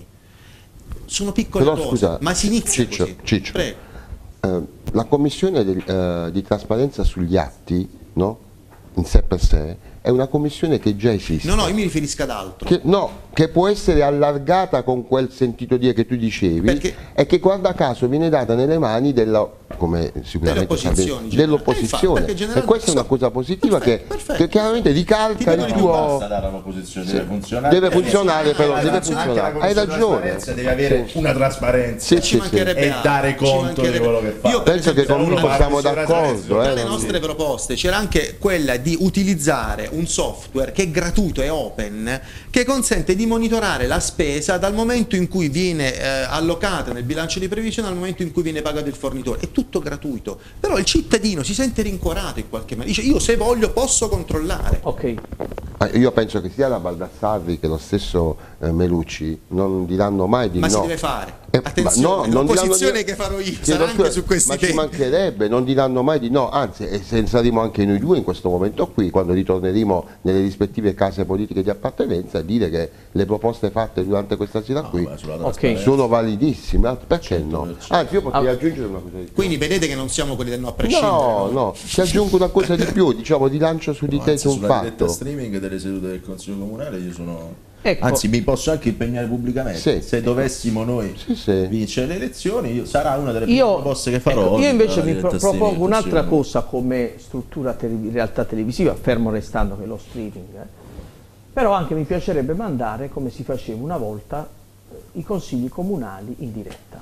Sono piccole Però, cose, scusa, ma si inizia Ciccio, così. Ciccio, Prego. eh, la commissione del- eh, di trasparenza sugli atti, no? In sé per sé, è una commissione che già esiste. No, no, io mi riferisco ad altro. Che, no, che può essere allargata con quel sentito dire che tu dicevi, Perché- e che guarda caso viene data nelle mani della, come sicuramente Dell'opposizione, sapete, generale. dell'opposizione. Eh, infatti, perché E generalmente questa è una so- cosa positiva Perfetto, che, perfetto. che chiaramente ricalca Ti il devo Non tuo... basta dare all'opposizione, deve funzionare. Deve funzionare, però, Anche deve la funzionare. Hai Commissione di ragione. trasparenza deve avere una trasparenza. Sì, Ci sì, sì. mancherebbe E altro, dare ci conto di mancherebbe- quello che fa. Io, per Penso che esempio, con uno Nico parla siamo di sicurezza d'accordo. tra eh, le non- nostre proposte c'era anche quella di utilizzare un software che è gratuito e open, che consente di monitorare la spesa dal momento in cui viene eh, allocata nel bilancio di previsione al momento in cui viene pagato il fornitore. È tutto gratuito, però il cittadino si sente rincuorato in qualche maniera, dice io se voglio posso controllare. Ok, Ah, Io penso che sia la Baldassarri che lo stesso eh, Melucci non diranno mai di Ma no. si deve fare. Eh, Attenzione, ma no, non l'opposizione diranno- che farò io Chiedo sarà anche scusa, su questi ma temi. ci mancherebbe, non diranno mai di no, anzi e se saremo anche noi due in questo momento qui, quando ritorneremo nelle rispettive case politiche di appartenenza, a dire che le proposte fatte durante questa sera No, qui beh, sulla Ok. trasparenza. sono validissime, ah, perché no? cento per cento. Anzi io potrei Ah. aggiungere una cosa di più. Quindi vedete che non siamo quelli del no a prescindere. No, no, ti aggiungo una cosa di più, diciamo di lancio su di No, te anzi, su un sulla diretta fatto. streaming delle sedute del Consiglio Comunale io sono... ecco. Anzi, mi posso anche impegnare pubblicamente. Sì. Se dovessimo noi Sì, sì. vincere le elezioni, io- sarà una delle prime Io, proposte che farò. ecco, oggi io invece dalla mi diretta pro- streaming propongo del un'altra Consiglio cosa come struttura televi- realtà televisiva, fermo restando che lo streaming, eh. Però anche mi piacerebbe mandare, come si faceva una volta, i consigli comunali in diretta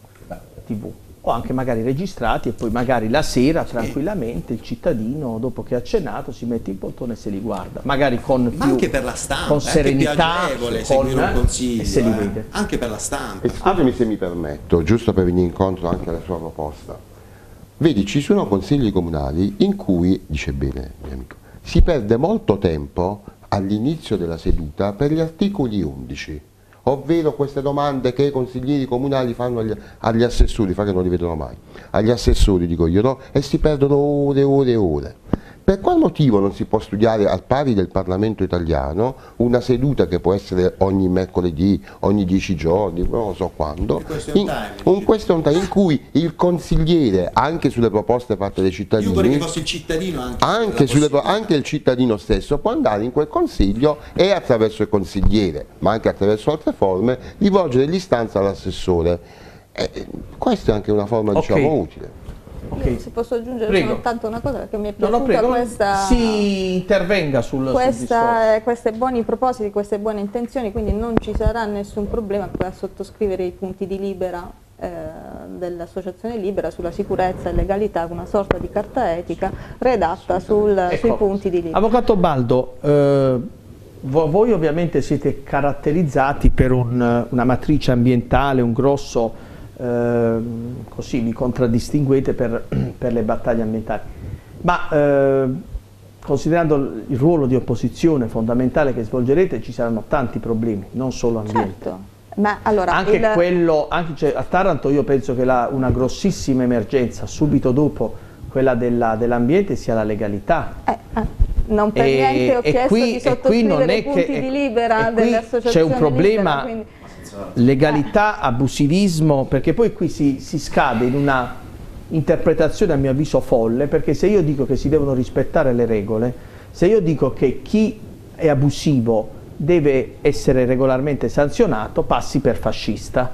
tivù, o anche magari registrati e poi magari la sera tranquillamente il cittadino dopo che ha cenato si mette in poltrona e se li guarda, magari con Ma più anche per la stampa, con è anche serenità, più agevole con- seguire un consiglio, e se li eh. vede. Anche per la stampa. E scusami se mi permetto, giusto per venire incontro anche alla sua proposta. Vedi, ci sono consigli comunali in cui, dice bene mio amico, si perde molto tempo all'inizio della seduta per gli articoli undici, ovvero queste domande che i consiglieri comunali fanno agli, agli assessori, fa che non li vedono mai, agli assessori dico io, no? E si perdono ore e ore e ore. Per qual motivo non si può studiare al pari del Parlamento italiano una seduta che può essere ogni mercoledì, ogni dieci giorni, non lo so quando, Il question in, time, un dici. question time in cui il consigliere, anche sulle proposte fatte dai Io vorrei che cittadini, fosse il cittadino anche, anche, la sulle, possibilità. anche il cittadino stesso può andare in quel consiglio e attraverso il consigliere, ma anche attraverso altre forme, rivolgere l'istanza all'assessore. E questa è anche una forma, Ok. diciamo, utile. Ok. Io, se posso aggiungere Prego. soltanto una cosa, perché mi è No, piaciuta no, prego, questa, si intervenga sul, sul discorso. questa, eh, questi buoni propositi, queste buone intenzioni, quindi non ci sarà nessun problema poi a sottoscrivere i punti di libera eh, dell'Associazione Libera sulla sicurezza e legalità, una sorta di carta etica redatta sul, Ecco, sui punti di libera. Avvocato Baldo, eh, vo- voi ovviamente siete caratterizzati per un- una matrice ambientale, un grosso, eh, così vi contraddistinguete per, per le battaglie ambientali, ma eh, considerando il ruolo di opposizione fondamentale che svolgerete ci saranno tanti problemi, non solo ambiente. Certo, ma allora Anche il- quello, anche, cioè, a Taranto io penso che la- una grossissima emergenza subito dopo quella della- dell'ambiente sia la legalità. eh, eh, non per E- niente ho e chiesto qui- di e qui sottoscrivere non è i punti che- di libera e qui dell'Associazione c'è un problema, Libera, quindi- legalità, abusivismo, perché poi qui si, si scade in una interpretazione a mio avviso folle, perché se io dico che si devono rispettare le regole, se io dico che chi è abusivo deve essere regolarmente sanzionato, passi per fascista,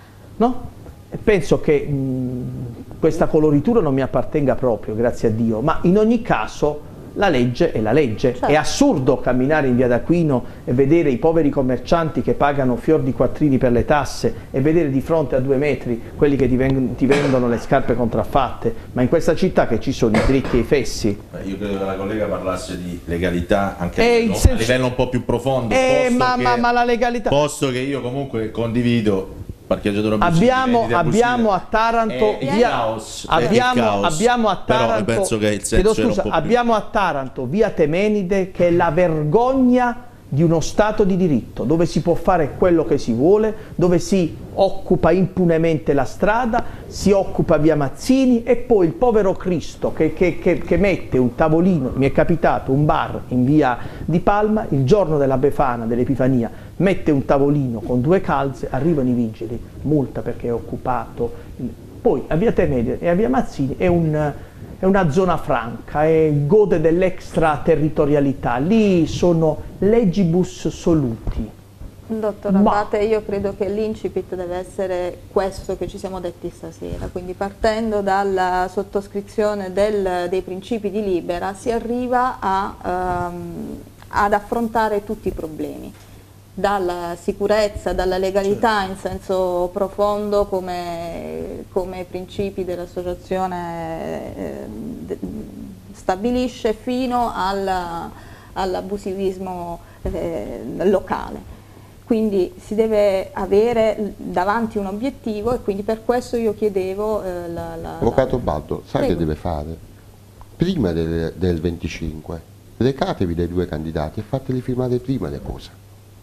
no? E penso che mh, questa coloritura non mi appartenga proprio, grazie a Dio, ma in ogni caso la legge è la legge. Certo. È assurdo camminare in via d'Aquino e vedere i poveri commercianti che pagano fior di quattrini per le tasse e vedere di fronte a due metri quelli che ti, veng ti vendono le scarpe contraffatte, ma in questa città che ci sono i dritti e i fessi. Beh, io credo che la collega parlasse di legalità anche a Eh, livello, senso... a livello un po' più profondo, eh, posto, ma, che, ma, ma la legalità... posto che io comunque condivido parcheggiatura abbiamo, abbiamo a Taranto è, è via, caos, abbiamo, caos, abbiamo a Taranto però penso che il senso chiedo scusa, era un po' abbiamo a Taranto via Temenide, che è la vergogna di uno Stato di diritto, dove si può fare quello che si vuole, dove si occupa impunemente la strada, si occupa via Mazzini, e poi il povero Cristo che, che, che, che mette un tavolino, mi è capitato un bar in via di Palma, il giorno della Befana, dell'Epifania, mette un tavolino con due calze, arrivano i vigili, multa perché è occupato. Poi a via Temenide e a via Mazzini è un... è una zona franca, è, gode dell'extraterritorialità, lì sono legibus soluti. Dottor Ma... Abate, io credo che l'incipit deve essere questo che ci siamo detti stasera, quindi partendo dalla sottoscrizione del, dei principi di Libera si arriva a, um, ad affrontare tutti i problemi, dalla sicurezza, dalla legalità in senso profondo come, come i principi dell'associazione eh, de, stabilisce, fino all'abusivismo eh, locale. Quindi si deve avere davanti un obiettivo, e quindi per questo io chiedevo eh, la, la, Avvocato la... Baldo, sai Prego. che deve fare? Prima del, del venticinque recatevi dai due candidati e fateli firmare prima le cose.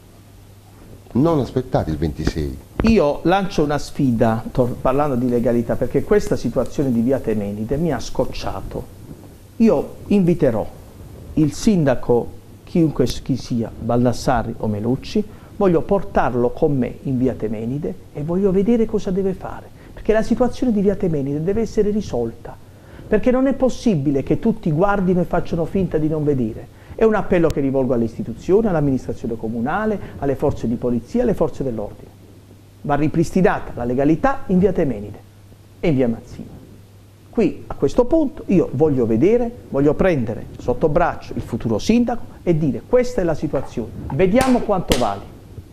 Non aspettate il ventisei. Io lancio una sfida, parlando di legalità, perché questa situazione di via Temenide mi ha scocciato. Io inviterò il sindaco, chiunque chi sia, Baldassarri o Melucci, voglio portarlo con me in via Temenide e voglio vedere cosa deve fare, perché la situazione di via Temenide deve essere risolta, perché non è possibile che tutti guardino e facciano finta di non vedere. È un appello che rivolgo alle istituzioni, all'amministrazione comunale, alle forze di polizia, alle forze dell'ordine. Va ripristinata la legalità in via Temenide e in via Mazzini. Qui, a questo punto, io voglio vedere, voglio prendere sotto braccio il futuro sindaco e dire: questa è la situazione, vediamo quanto vale.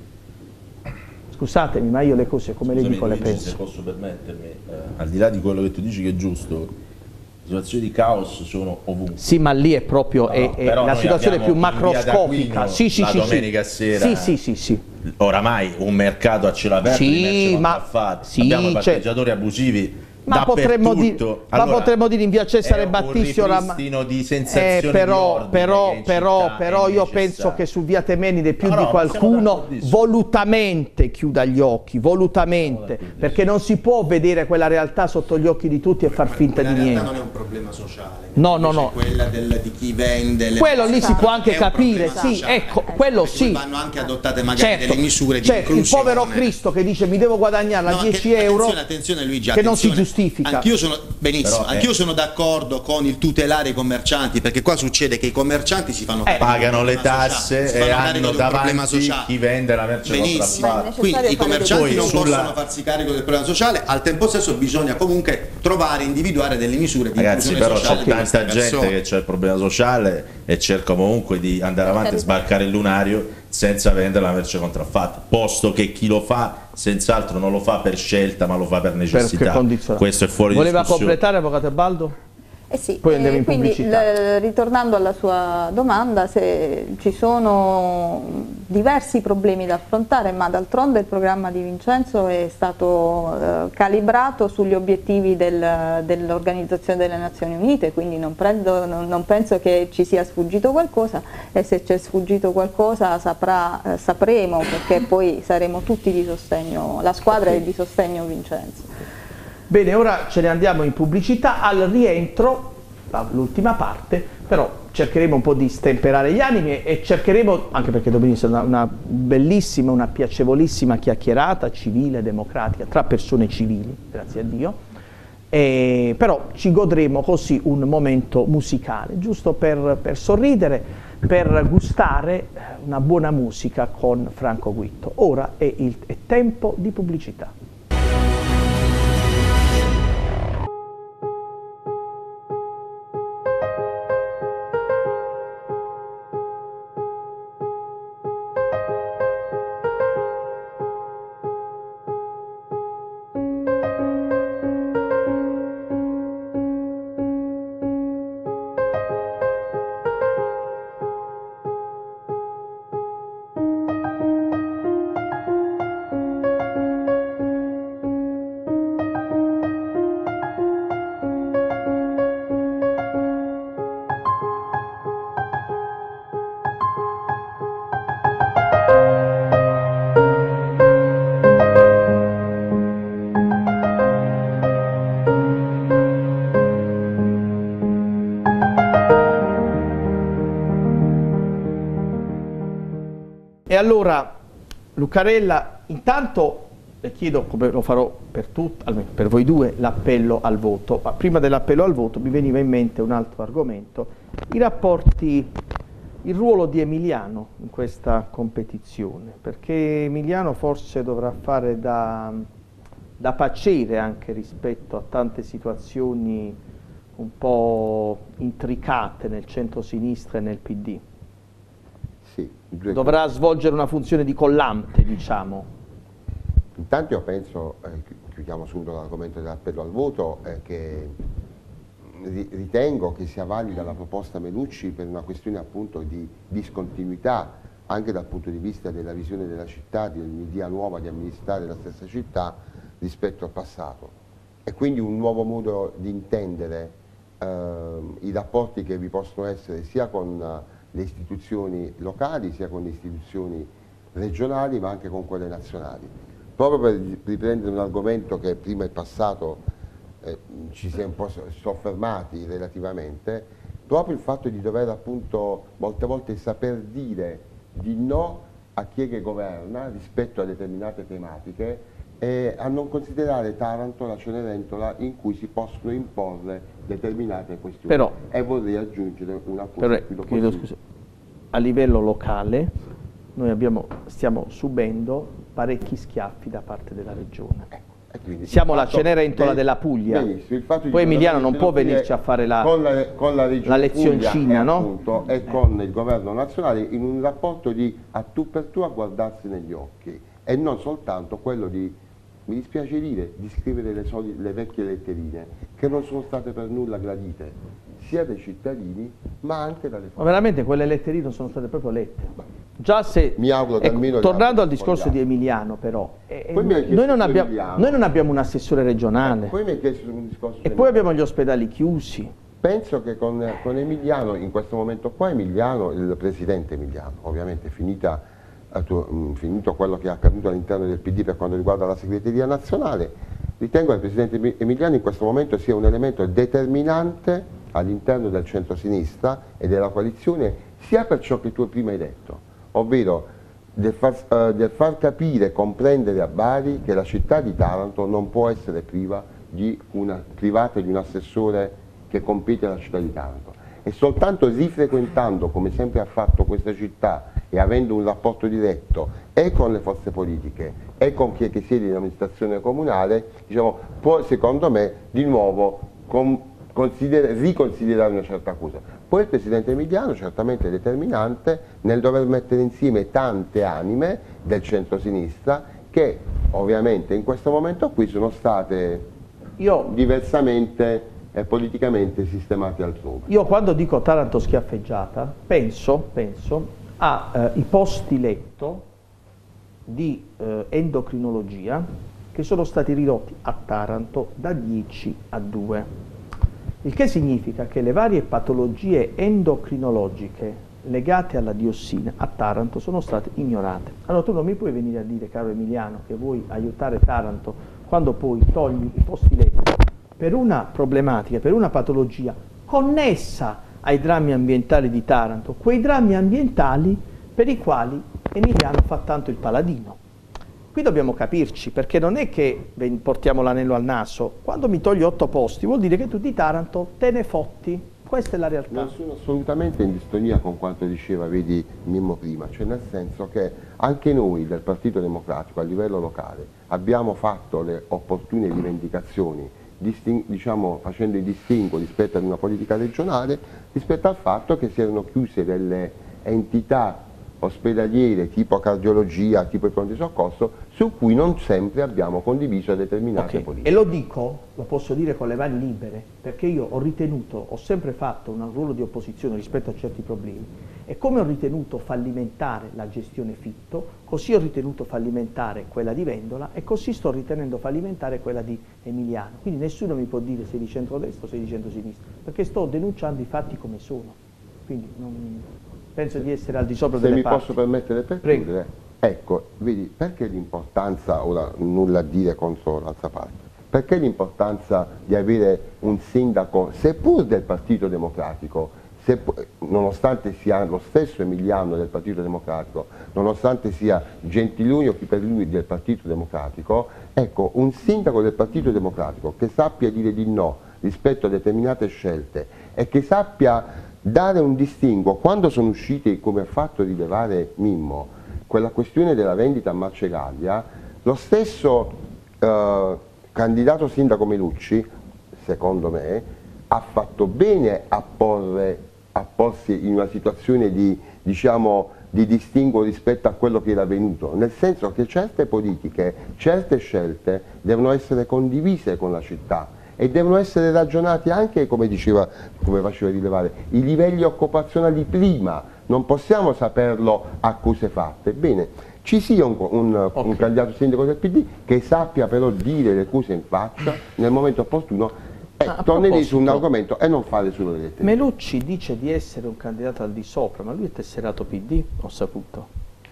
Scusatemi, ma io le cose come Scusami, le dico le Luigi, penso. se posso permettermi, eh, al di là di quello che tu dici che è giusto, situazioni di caos sono ovunque. Sì, ma lì è proprio No, è, è però la situazione più abbiamo in via macroscopica. d'Aquino Sì, sì, la sì, domenica sì. sera. Sì, sì, sì, sì. Oramai un mercato a cielo aperto Sì, di merce ma- contraffatte. sì, Abbiamo i cioè- parcheggiatori abusivi. Ma potremmo, di, dappertutto. ma Allora, potremmo dire in via Cesare è Battisti un oramai. ripristino di Eh, sensazione però, di ordine però, che in però, città però è io necessario. penso che su via Temenide più No, di no, ma siamo qualcuno d'accordissimo. volutamente chiuda gli occhi, volutamente, perché non si può vedere quella realtà sotto gli occhi di tutti e far finta La di realtà niente. non è un problema sociale, No, no, invece no. quella del, di chi vende le Quello lì si può anche è un capire, problema sì, sociale. ecco, quello Per cui sì. vanno anche adottate magari Certo, delle misure di certo, il inclusione. povero Cristo che dice mi devo guadagnare No, a che- dieci euro, attenzione, attenzione Luigi, che non si attenzione. giustifica. Anch'io sono, benissimo, Però, eh. anch'io sono d'accordo con il tutelare i commercianti, perché qua succede che i commercianti si fanno carico Pagano del le problema tasse sociale, si e fanno carico hanno di un problema davanti sociale. chi vende la merce Benissimo. contraffatta. necessario Quindi i fare commercianti dei non controlli. possono farsi carico del problema sociale, al tempo stesso bisogna comunque trovare, individuare delle misure di Ragazzi, inclusione però sociale c'è di queste tanta gente persone. che c'è il problema sociale e cerca comunque di andare avanti e sbarcare il lunario senza vendere la merce contraffatta, posto che chi lo fa senz'altro non lo fa per scelta ma lo fa per necessità. Perché condizionato. Questo è fuori Voleva discussione. completare, avvocato Baldo? Eh sì, Poi andiamo in quindi pubblicità. l- ritornando alla sua domanda, se ci sono diversi problemi da affrontare, ma d'altronde il programma di Vincenzo è stato eh, calibrato sugli obiettivi del- dell'Organizzazione delle Nazioni Unite, quindi non, prendo- non- non penso che ci sia sfuggito qualcosa, e se c'è sfuggito qualcosa saprà, eh, sapremo, perché poi saremo tutti di sostegno, la squadra è di sostegno Vincenzo. Bene, ora ce ne andiamo in pubblicità. Al rientro, l'ultima parte, però cercheremo un po' di stemperare gli animi e cercheremo, anche perché domenica sarà una, una bellissima, una piacevolissima chiacchierata civile, democratica, tra persone civili, grazie a Dio, e, però ci godremo così un momento musicale, giusto per, per sorridere, per gustare una buona musica con Franco Guitto. Ora è, il, è tempo di pubblicità. E allora, Lucarella, intanto le chiedo, come lo farò per tutti, almeno per voi due, l'appello al voto. Ma prima dell'appello al voto mi veniva in mente un altro argomento, i rapporti, il ruolo di Emiliano in questa competizione, perché Emiliano forse dovrà fare da, da pacere anche rispetto a tante situazioni un po' intricate nel centro-sinistra e nel P D. Sì, dovrà svolgere una funzione di collante, diciamo. Intanto io penso, eh, chiudiamo subito l'argomento dell'appello al voto, eh, che ritengo che sia valida la proposta Melucci per una questione appunto di discontinuità anche dal punto di vista della visione della città, di un'idea nuova di amministrare la stessa città rispetto al passato, e quindi un nuovo modo di intendere eh, i rapporti che vi possono essere sia con le istituzioni locali sia con le istituzioni regionali ma anche con quelle nazionali. Proprio per riprendere un argomento che prima è passato, eh, ci si è un po' soffermati relativamente, proprio il fatto di dover appunto molte volte saper dire di no a chi è che governa rispetto a determinate tematiche e a non considerare Taranto la Cenerentola in cui si possono imporre determinate questioni. Però, e vorrei aggiungere una cosa. Però, chiedo scusa, a livello locale noi abbiamo, stiamo subendo parecchi schiaffi da parte della regione. Ecco, quindi siamo la Cenerentola del, della Puglia. Il fatto Poi Emiliano non può venirci a fare la, con la, con la, la lezioncina, e, no? Appunto, e eh. con il governo nazionale in un rapporto di a tu per tu a guardarsi negli occhi e non soltanto quello di, mi dispiace dire, di scrivere le, soli, le vecchie letterine che non sono state per nulla gradite sia dai cittadini ma anche dalle famiglie. Ma veramente quelle letterine non sono state proprio lette. Già se, mi auguro che ecco, almeno tornando al discorso di Emiliano però, eh, noi, non abbiamo, noi non abbiamo un assessore regionale, eh, poi mi hai chiesto un discorso e poi abbiamo gli ospedali chiusi. Penso che con, con Emiliano, in questo momento qua Emiliano, il presidente Emiliano, ovviamente finita, finito quello che è accaduto all'interno del P D per quanto riguarda la segreteria nazionale, ritengo che il presidente Emiliano in questo momento sia un elemento determinante all'interno del centro-sinistra e della coalizione, sia per ciò che tu prima hai detto, ovvero del far, uh, del far capire e comprendere a Bari che la città di Taranto non può essere priva di, una, privata di un assessore che compete alla città di Taranto. E soltanto rifrequentando, come sempre ha fatto questa città, e avendo un rapporto diretto e con le forze politiche e con chi è che siede in amministrazione comunale, diciamo, può secondo me di nuovo con, riconsiderare una certa cosa. Poi il presidente Emiliano certamente è determinante nel dover mettere insieme tante anime del centro-sinistra che ovviamente in questo momento qui sono state io, diversamente e politicamente sistemate altrove. Io quando dico Taranto schiaffeggiata penso, penso a eh, i posti letto di eh, endocrinologia che sono stati ridotti a Taranto da dieci a due. Il che significa che le varie patologie endocrinologiche legate alla diossina a Taranto sono state ignorate. Allora tu non mi puoi venire a dire, caro Emiliano, che vuoi aiutare Taranto quando poi togli i posti letto per una problematica, per una patologia connessa ai drammi ambientali di Taranto, quei drammi ambientali per i quali Emiliano fa tanto il paladino. Qui dobbiamo capirci, perché non è che portiamo l'anello al naso. Quando mi togli otto posti vuol dire che tu di Taranto te ne fotti. Questa è la realtà. Non sono assolutamente in distonia con quanto diceva, vedi, Mimmo prima, cioè nel senso che anche noi del Partito Democratico a livello locale abbiamo fatto le opportune rivendicazioni, diciamo facendo i distinguo rispetto ad una politica regionale, rispetto al fatto che si erano chiuse delle entità ospedaliere tipo cardiologia, tipo i pronti soccorso, su cui non sempre abbiamo condiviso determinate okay. politiche. E lo dico, lo posso dire con le mani libere, perché io ho ritenuto, ho sempre fatto un ruolo di opposizione rispetto a certi problemi, e come ho ritenuto fallimentare la gestione Fitto, così ho ritenuto fallimentare quella di Vendola e così sto ritenendo fallimentare quella di Emiliano. Quindi nessuno mi può dire sei di centrodestra o sei di centrosinistra, perché sto denunciando i fatti come sono. Quindi non... penso di essere al di sopra Se delle mi parti. posso permettere per chiudere, ecco, vedi, perché l'importanza, ora nulla a dire contro l'altra parte, perché l'importanza di avere un sindaco, seppur del Partito Democratico, se, nonostante sia lo stesso Emiliano del Partito Democratico, nonostante sia Gentiloni o chi per lui del Partito Democratico, ecco, un sindaco del Partito Democratico che sappia dire di no rispetto a determinate scelte e che sappia dare un distinguo, quando sono usciti, come ha fatto rilevare Mimmo, quella questione della vendita a Marcegaglia, lo stesso eh, candidato sindaco Melucci, secondo me, ha fatto bene a porre a porsi in una situazione di, diciamo, di distinguo rispetto a quello che era avvenuto, nel senso che certe politiche, certe scelte devono essere condivise con la città e devono essere ragionati anche, come diceva, come faceva rilevare, i livelli occupazionali prima, non possiamo saperlo a cose fatte. Bene, ci sia un, un, okay. un candidato sindaco del P D che sappia però dire le cose in faccia nel momento opportuno. Eh, ah, tornerei su un argomento e non fare solo le lettere. Melucci dice di essere un candidato al di sopra, ma lui è tesserato P D, ho saputo.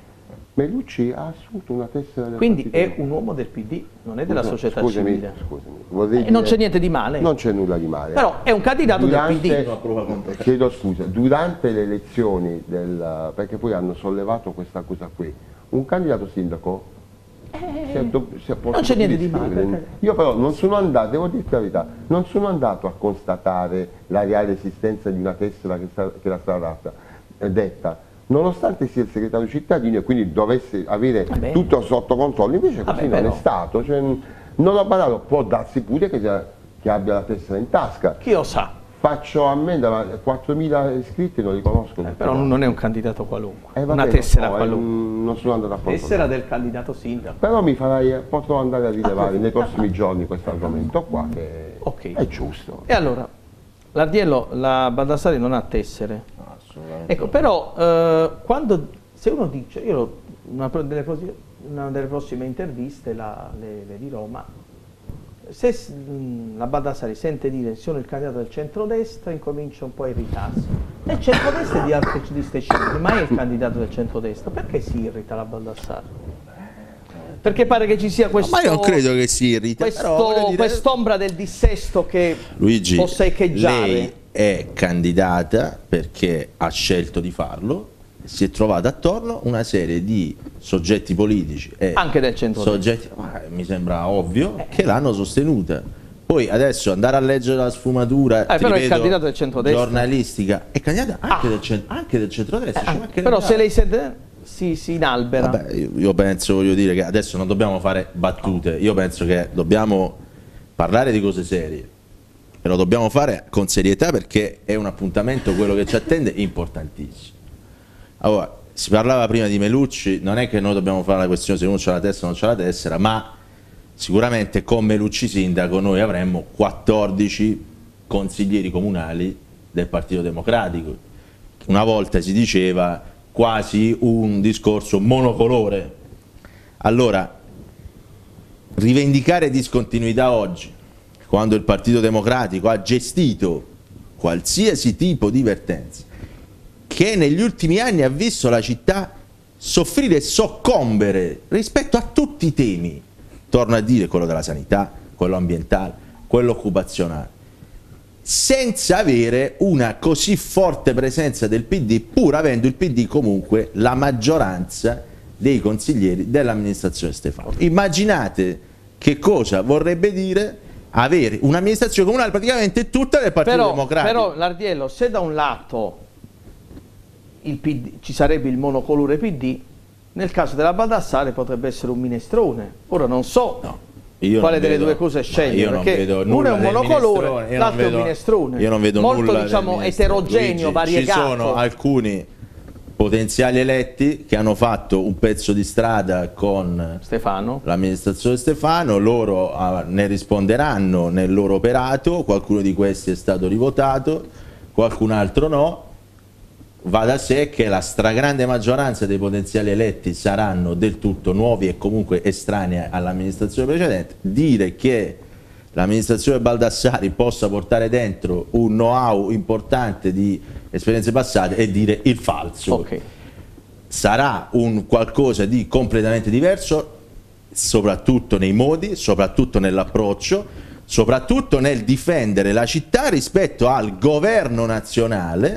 Melucci ha assunto una tessera del Quindi partito. è un uomo del P D, non è della Scusa, società scusami, civile. Scusami, eh, non c'è niente di male. Non c'è nulla di male. Però è un candidato durante, del P D. Chiedo scusa, durante le elezioni, del, perché poi hanno sollevato questa cosa qui, un candidato sindaco Eh, si è, si è non c'è niente di male. Io però non sono andato, devo dirti la verità, non sono andato a constatare la reale esistenza di una tessera che, sta, che era stata data, eh, detta, nonostante sia il segretario cittadino e quindi dovesse avere Vabbè. tutto sotto controllo, invece così Vabbè, non però. è stato, cioè, non ho parlato, può darsi pure che, sia, che abbia la tessera in tasca. Chi lo sa? Faccio ammenda, quattromila iscritti non li conosco. Eh, però non è un candidato qualunque, eh, vabbè, una tessera so, qualunque. Un, non sono andato a controllare. Tessera del candidato sindaco. Però mi farai, potrò andare a rilevare nei prossimi giorni questo argomento qua, che okay. è giusto. E allora, l'Ardiello, la Baldassarri non ha tessere. Assolutamente. Ecco, però, eh, quando, se uno dice, io una delle, una delle prossime interviste la, le, le dirò, ma se mh, la Baldassarri sente dire sono il candidato del centrodestra, incomincia un po' a irritarsi. E il centrodestra è di altre di Stecini, ma è il candidato del centrodestra, perché si irrita la Baldassarri? Perché pare che ci sia questo, ma io non credo che si irrita, questo, dire... quest'ombra del dissesto che Luigi, possa echeggiare. Lei è candidata perché ha scelto di farlo, si è trovata attorno una serie di soggetti politici e anche del centrodestra, soggetti, ah, mi sembra ovvio, eh. che l'hanno sostenuta. Poi adesso andare a leggere la sfumatura, eh, però è il candidato del centrodestra, giornalistica, è candidata anche, ah. del, cent anche del centrodestra. Eh, però se lei sente, si, si inalbera. Vabbè, io, io penso, voglio dire, che adesso non dobbiamo fare battute, io penso che dobbiamo parlare di cose serie e lo dobbiamo fare con serietà perché è un appuntamento, quello che ci attende, importantissimo. Allora, si parlava prima di Melucci, non è che noi dobbiamo fare la questione se uno c'ha la tessera o non c'ha la tessera, ma sicuramente con Melucci sindaco noi avremmo quattordici consiglieri comunali del Partito Democratico. Una volta si diceva quasi un discorso monocolore. Allora, rivendicare discontinuità oggi, quando il Partito Democratico ha gestito qualsiasi tipo di vertenza, che negli ultimi anni ha visto la città soffrire e soccombere rispetto a tutti i temi, torno a dire quello della sanità, quello ambientale, quello occupazionale, senza avere una così forte presenza del P D, pur avendo il P D comunque la maggioranza dei consiglieri dell'amministrazione Stefano. Immaginate che cosa vorrebbe dire avere un'amministrazione comunale praticamente tutta del Partito però, Democratico. Però l'Ardiello, se da un lato il P D, ci sarebbe il monocolore P D, nel caso della Baldassarri potrebbe essere un minestrone. Ora non so no, quale delle vedo, due cose scegliere, perché uno è un monocolore, l'altro è un minestrone. Io non vedo molto nulla diciamo eterogeneo, Luigi, variegato. Ci sono alcuni potenziali eletti che hanno fatto un pezzo di strada con l'amministrazione Stefano, loro ah, ne risponderanno nel loro operato, qualcuno di questi è stato rivotato, qualcun altro no. Va da sé che la stragrande maggioranza dei potenziali eletti saranno del tutto nuovi e comunque estranei all'amministrazione precedente. Dire che l'amministrazione Baldassarri possa portare dentro un know-how importante di esperienze passate è dire il falso. Okay. Sarà un qualcosa di completamente diverso, soprattutto nei modi, soprattutto nell'approccio, soprattutto nel difendere la città rispetto al governo nazionale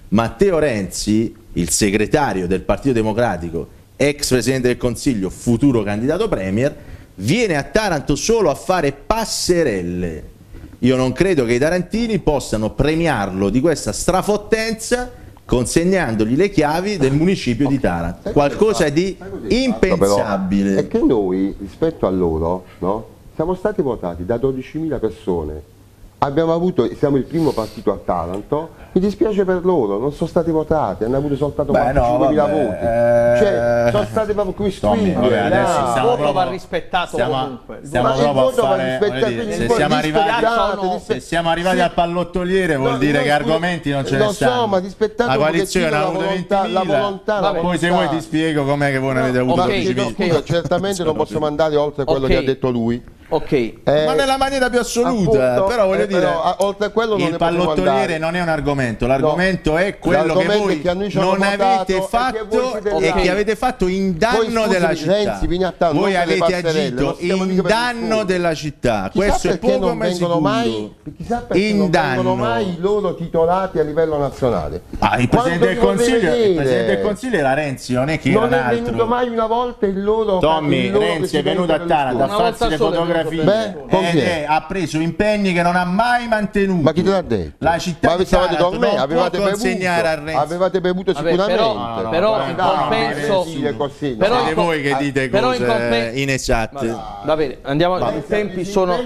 Matteo Renzi, il segretario del Partito Democratico, ex Presidente del Consiglio, futuro candidato Premier, viene a Taranto solo a fare passerelle. Io non credo che i tarantini possano premiarlo di questa strafottenza consegnandogli le chiavi del municipio di Taranto. Qualcosa di impensabile. È che noi, rispetto a loro, no, siamo stati votati da dodicimila persone. Abbiamo avuto, siamo il primo partito a Taranto, mi dispiace per loro, non sono stati votati, hanno avuto soltanto quarantacinquemila no, voti, cioè sono stati proprio qui squilli. Il voto va rispettato stiamo, comunque. Stiamo Ma il proprio voto a fare, va dire, dire, se, siamo arrivati, sono, se siamo arrivati sì. al pallottoliere vuol no, dire no, che argomenti non ce ne lo stanno. So, ma rispettato la coalizione ha la avuto volontà, la volontà, la poi volontà. se vuoi ti spiego com'è che voi ne avete avuto okay, dodici. okay. Scusa, certamente non possiamo andare oltre quello okay. che ha detto lui. Ok, eh, ma nella maniera più assoluta, appunto, però voglio eh, dire, però, oltre a quello non il ne possiamo pallottoliere andare. non è un argomento, l'argomento no. è quello che voi che non avete fatto e okay. che avete fatto in danno poi, scusami, della città. Renzi, vieni a Taranto, voi non avete agito in danno della città. Chissà Questo è poco non ma sicuro. Mai, chissà perché in non danno. vengono mai i loro titolati a livello nazionale. Ah, il, Presidente del, Consiglio, il Presidente del Consiglio era Renzi, non è che non era un altro. Non è venuto mai una volta il loro Tommy, il loro Renzi è venuto a Taranto a farsi le fotografie. Beh, ed è, ha preso impegni che non ha mai mantenuto. Ma chi te l'ha detto? La città ma di Taranto non me, avevate può consegnare bevuto, a Renzi. avevate bevuto Vabbè, sicuramente. però, no, no, però in compenso però siete voi che dite però cose in compen- inesatte. Va, va bene, andiamo, i tempi sono...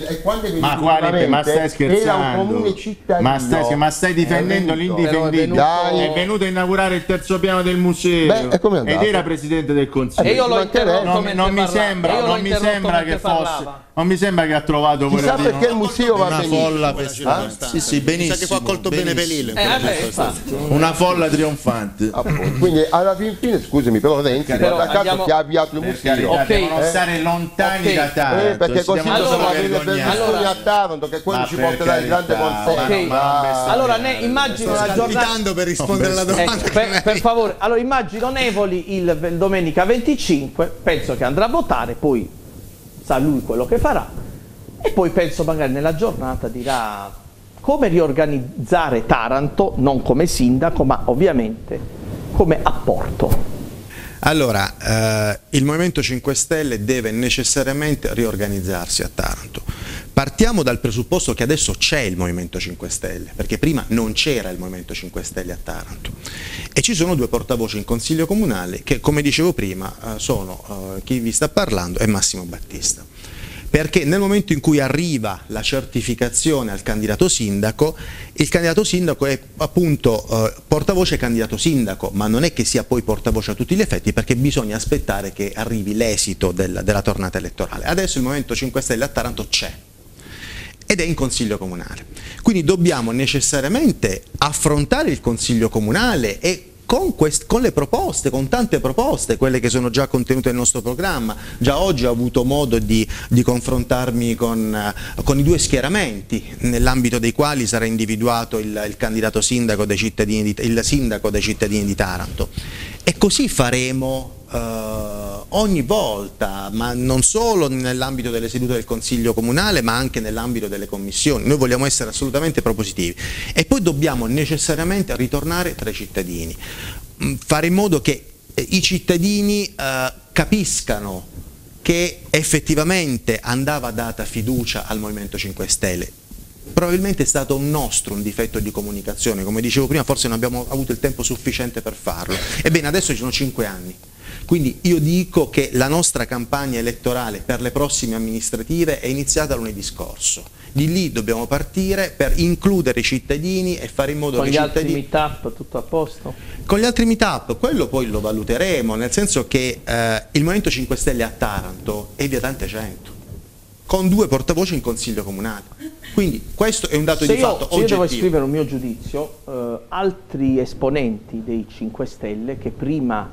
Ma quale, ma stai scherzando? Ma stai, ma stai difendendo l'indifendibile. È venuto a inaugurare il terzo piano del museo. Beh, ed era Presidente del Consiglio. E io l'ho interrotto non, non mi sembra, non mi sembra che fosse, non mi sembra che ha trovato chissà perché il museo va una folla ah? Sì, sì, benissimo. Sa che fu accolto bene Pelino. Eh, vabbè, una folla trionfante. Appunto. Quindi alla fin fine, scusami, però Renzi però da caso andiamo... che ha avviato il museo. Ok, devono eh? stare lontani okay. da Taranto. Eh, perché così allora, sono avere Berlusconi allora, a Taranto, che quello ci porterà il grande consenso. Okay. allora ne, immagino la giornata per rispondere alla domanda. Ecco, per, per favore, allora immagino Nevoli il, il domenica venticinque, penso che andrà a votare, poi sa lui quello che farà e poi penso magari nella giornata dirà come riorganizzare Taranto, non come sindaco ma ovviamente come apporto. Allora, eh, il Movimento cinque Stelle deve necessariamente riorganizzarsi a Taranto. Partiamo dal presupposto che adesso c'è il Movimento cinque Stelle, perché prima non c'era il Movimento cinque Stelle a Taranto. E ci sono due portavoce in Consiglio Comunale che, come dicevo prima, eh, sono eh, chi vi sta parlando è Massimo Battista. Perché nel momento in cui arriva la certificazione al candidato sindaco, il candidato sindaco è appunto eh, portavoce candidato sindaco, ma non è che sia poi portavoce a tutti gli effetti, perché bisogna aspettare che arrivi l'esito del, della tornata elettorale. Adesso il Movimento cinque Stelle a Taranto c'è ed è in Consiglio Comunale. Quindi dobbiamo necessariamente affrontare il Consiglio Comunale e Con, quest, con le proposte, con tante proposte, quelle che sono già contenute nel nostro programma. Già oggi ho avuto modo di, di confrontarmi con, uh, con i due schieramenti, nell'ambito dei quali sarà individuato il, il candidato sindaco dei cittadini di, il sindaco dei cittadini di Taranto. E così faremo uh, ogni volta, ma non solo nell'ambito delle sedute del Consiglio Comunale, ma anche nell'ambito delle commissioni. Noi vogliamo essere assolutamente propositivi e poi dobbiamo necessariamente ritornare tra i cittadini, fare in modo che eh, i cittadini eh, capiscano che effettivamente andava data fiducia al Movimento cinque Stelle. Probabilmente è stato un nostro un difetto di comunicazione, come dicevo prima, forse non abbiamo avuto il tempo sufficiente per farlo. Ebbene, adesso ci sono cinque anni. Quindi io dico che la nostra campagna elettorale per le prossime amministrative è iniziata lunedì scorso. Di lì dobbiamo partire per includere i cittadini e fare in modo con che i cittadini... Con gli altri meet-up tutto a posto? Con gli altri meet-up, quello poi lo valuteremo, nel senso che eh, il Movimento cinque Stelle a Taranto è via Tante cento, con due portavoci in Consiglio Comunale. Quindi questo è un dato se di io, fatto se oggettivo. io devo esprimere un mio giudizio, eh, altri esponenti dei cinque Stelle che prima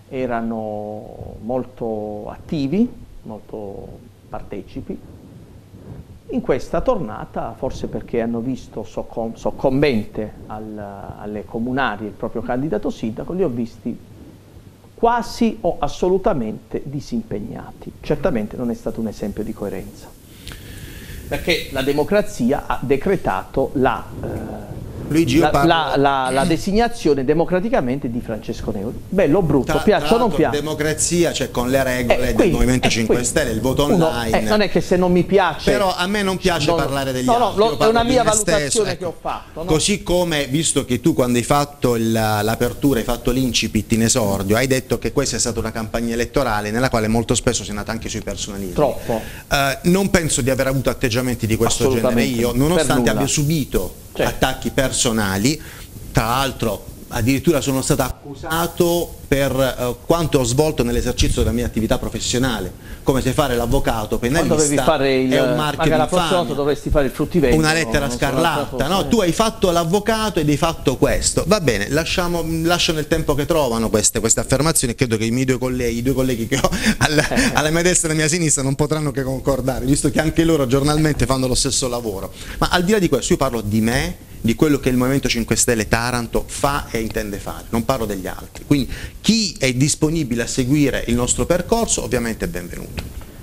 erano molto attivi, molto partecipi, in questa tornata, forse perché hanno visto soccom soccombente al, alle comunali il proprio candidato sindaco, li ho visti quasi o assolutamente disimpegnati. Certamente non è stato un esempio di coerenza, perché la democrazia ha decretato la, eh, Luigi, io la, parlo... la, la, la designazione democraticamente di Francesco Nevoli. Bello o brutto, Tra, piaccia tra o non piace? democrazia, cioè con le regole Eh, del quindi, Movimento eh, cinque quindi, Stelle, il voto uno, online. eh, non è che se non mi piace... Però a me non piace non, parlare degli no, no, altri. lo, Io è parlo una di mia me valutazione stesso, ecco. che ho fatto. No? Così come, visto che tu quando hai fatto l'apertura, hai fatto l'incipit in esordio, hai detto che questa è stata una campagna elettorale nella quale molto spesso si è andata anche sui personalismi. Troppo. Eh, non penso di aver avuto atteggiamenti di questo genere io, nonostante abbia subito certo. attacchi personali. Tra l'altro addirittura sono stato accusato per eh, quanto ho svolto nell'esercizio della mia attività professionale, come se fare l'avvocato penalista dovevi fare il, è un marchio magari la prossima volta d'infamia, dovresti fare il fruttivendolo, una lettera scarlatta, no? Tu hai fatto l'avvocato ed hai fatto questo, va bene, lasciamo, lascio nel tempo che trovano queste, queste affermazioni, e credo che i miei due colleghi, i due colleghi che ho alla, alla mia destra e alla mia sinistra non potranno che concordare, visto che anche loro giornalmente fanno lo stesso lavoro. Ma al di là di questo io parlo di me, di quello che il Movimento cinque Stelle Taranto fa e intende fare, non parlo degli altri. Quindi chi è disponibile a seguire il nostro percorso ovviamente è benvenuto.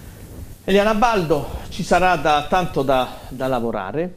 Eliana Baldo, ci sarà da, tanto da, da lavorare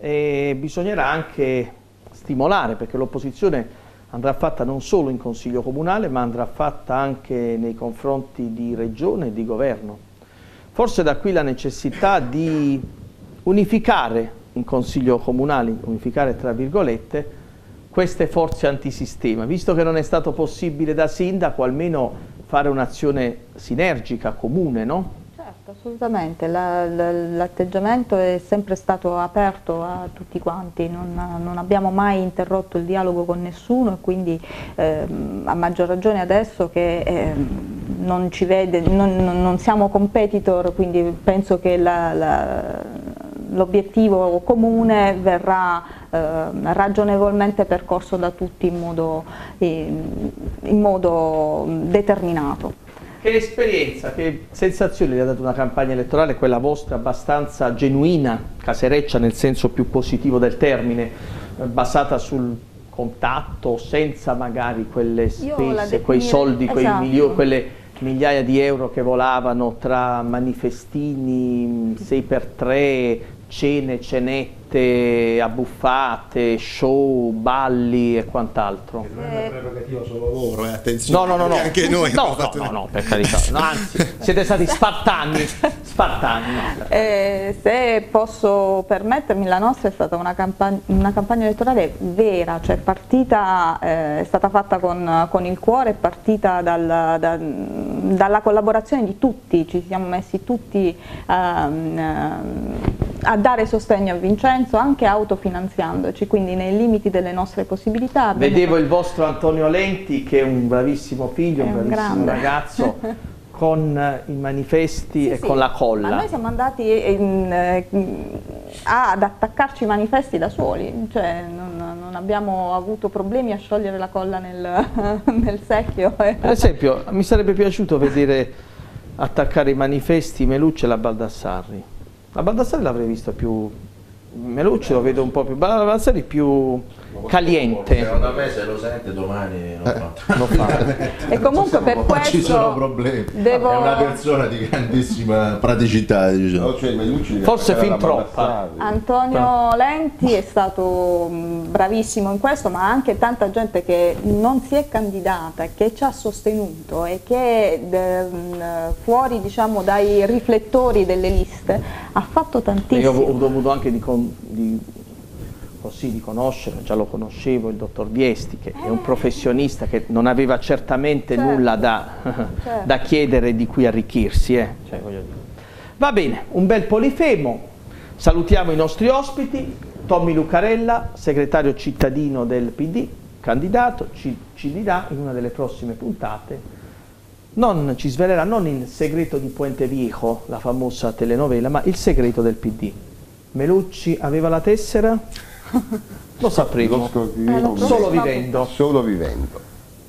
e bisognerà anche stimolare, perché l'opposizione andrà fatta non solo in Consiglio Comunale, ma andrà fatta anche nei confronti di Regione e di Governo. Forse da qui la necessità di unificare in Consiglio Comunale, unificare tra virgolette, queste forze antisistema, visto che non è stato possibile da sindaco, almeno fare un'azione sinergica, comune, no? Certo, assolutamente, l'atteggiamento è sempre stato aperto a tutti quanti, non, non abbiamo mai interrotto il dialogo con nessuno, e quindi eh, a maggior ragione adesso che eh, non ci vede, non, non siamo competitor, quindi penso che la, la l'obiettivo comune verrà eh, ragionevolmente percorso da tutti in modo, in, in modo determinato. Che esperienza, che sensazione le ha dato una campagna elettorale, quella vostra abbastanza genuina, casereccia nel senso più positivo del termine, basata sul contatto, senza magari quelle spese, quei soldi, quei esatto. milioni, quelle migliaia di euro che volavano tra manifestini, sei per tre, cene, cenette, abbuffate, show, balli e quant'altro. Non è una prerogativa solo loro, eh, attenzione, no, no, no, no. anche noi. No, no, no, no, per carità, no, anzi, siete stati spartani, spartani. No. Eh, se posso permettermi, la nostra è stata una campagna, una campagna elettorale vera, cioè partita, eh, è stata fatta con, con il cuore, è partita dal, da, dalla collaborazione di tutti, ci siamo messi tutti um, a dare sostegno a Vincenzo, anche autofinanziandoci, quindi nei limiti delle nostre possibilità. Vedevo il vostro Antonio Lenti, che è un bravissimo figlio, un, un bravissimo grande. ragazzo, con i manifesti sì, e sì. con la colla. Ma noi siamo andati in, in, ad attaccarci i manifesti da soli, cioè non, non abbiamo avuto problemi a sciogliere la colla nel, nel secchio. Per esempio, mi sarebbe piaciuto vedere attaccare i manifesti Melucci e la Baldassarri. La Baldassarri l'avrei visto più, Melucci lo vedo un po' più, la Baldassarri più caliente. Secondo me se lo sente domani lo fa. Eh, lo fa. E comunque per questo ci sono problemi. Devo... È una persona di grandissima praticità, diciamo. No, cioè, forse fin troppa. Antonio Lenti è stato bravissimo in questo, ma anche tanta gente che non si è candidata, che ci ha sostenuto e che eh, fuori, diciamo, dai riflettori delle liste ha fatto tantissimo. Io ho dovuto anche di, con, di così di conoscere, già lo conoscevo, il dottor Viesti, che è un professionista che non aveva certamente certo. nulla da, certo. da chiedere di cui arricchirsi. Eh. Cioè, voglio dire. Va bene, un bel polifemo, salutiamo i nostri ospiti, Tommy Lucarella, segretario cittadino del P D, candidato, ci, ci dirà in una delle prossime puntate, non ci svelerà non il segreto di Puente Viejo, la famosa telenovela, ma il segreto del P D. Melucci aveva la tessera? Lo sapremo, eh, solo vivendo. Solo vivendo.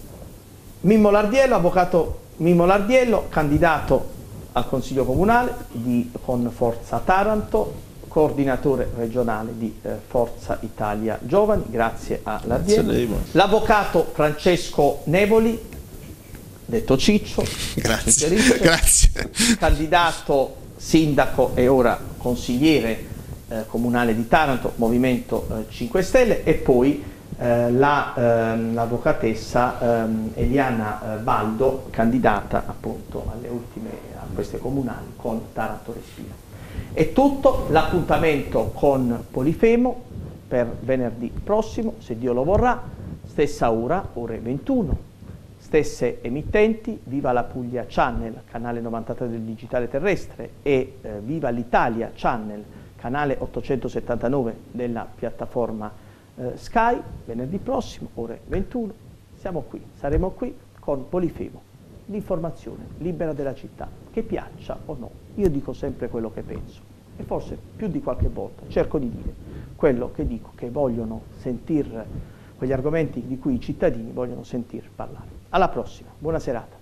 Mimmo Lardiello, avvocato Mimmo Lardiello, candidato al Consiglio Comunale di, con Forza Taranto, coordinatore regionale di eh, Forza Italia Giovani, grazie a Lardiello. L'avvocato Francesco Nevoli, detto Ciccio, grazie. grazie. candidato sindaco e ora consigliere eh, Comunale di Taranto, Movimento eh, cinque Stelle, e poi eh, l'avvocatessa la, ehm, Eliana eh, Baldo, candidata appunto alle ultime, a queste comunali con Taranto Respira. È tutto, l'appuntamento con Polifemo per venerdì prossimo, se Dio lo vorrà, stessa ora, ore ventuno, stesse emittenti, Viva la Puglia Channel, canale novantatré del digitale terrestre, e eh, Viva l'Italia Channel, canale ottocentosettantanove della piattaforma eh, Sky, venerdì prossimo, ore ventuno. Siamo qui, saremo qui con Polifemo, l'informazione libera della città, che piaccia o no. Io dico sempre quello che penso, e forse più di qualche volta cerco di dire quello che dico, che vogliono sentir, quegli argomenti di cui i cittadini vogliono sentir parlare. Alla prossima, buona serata.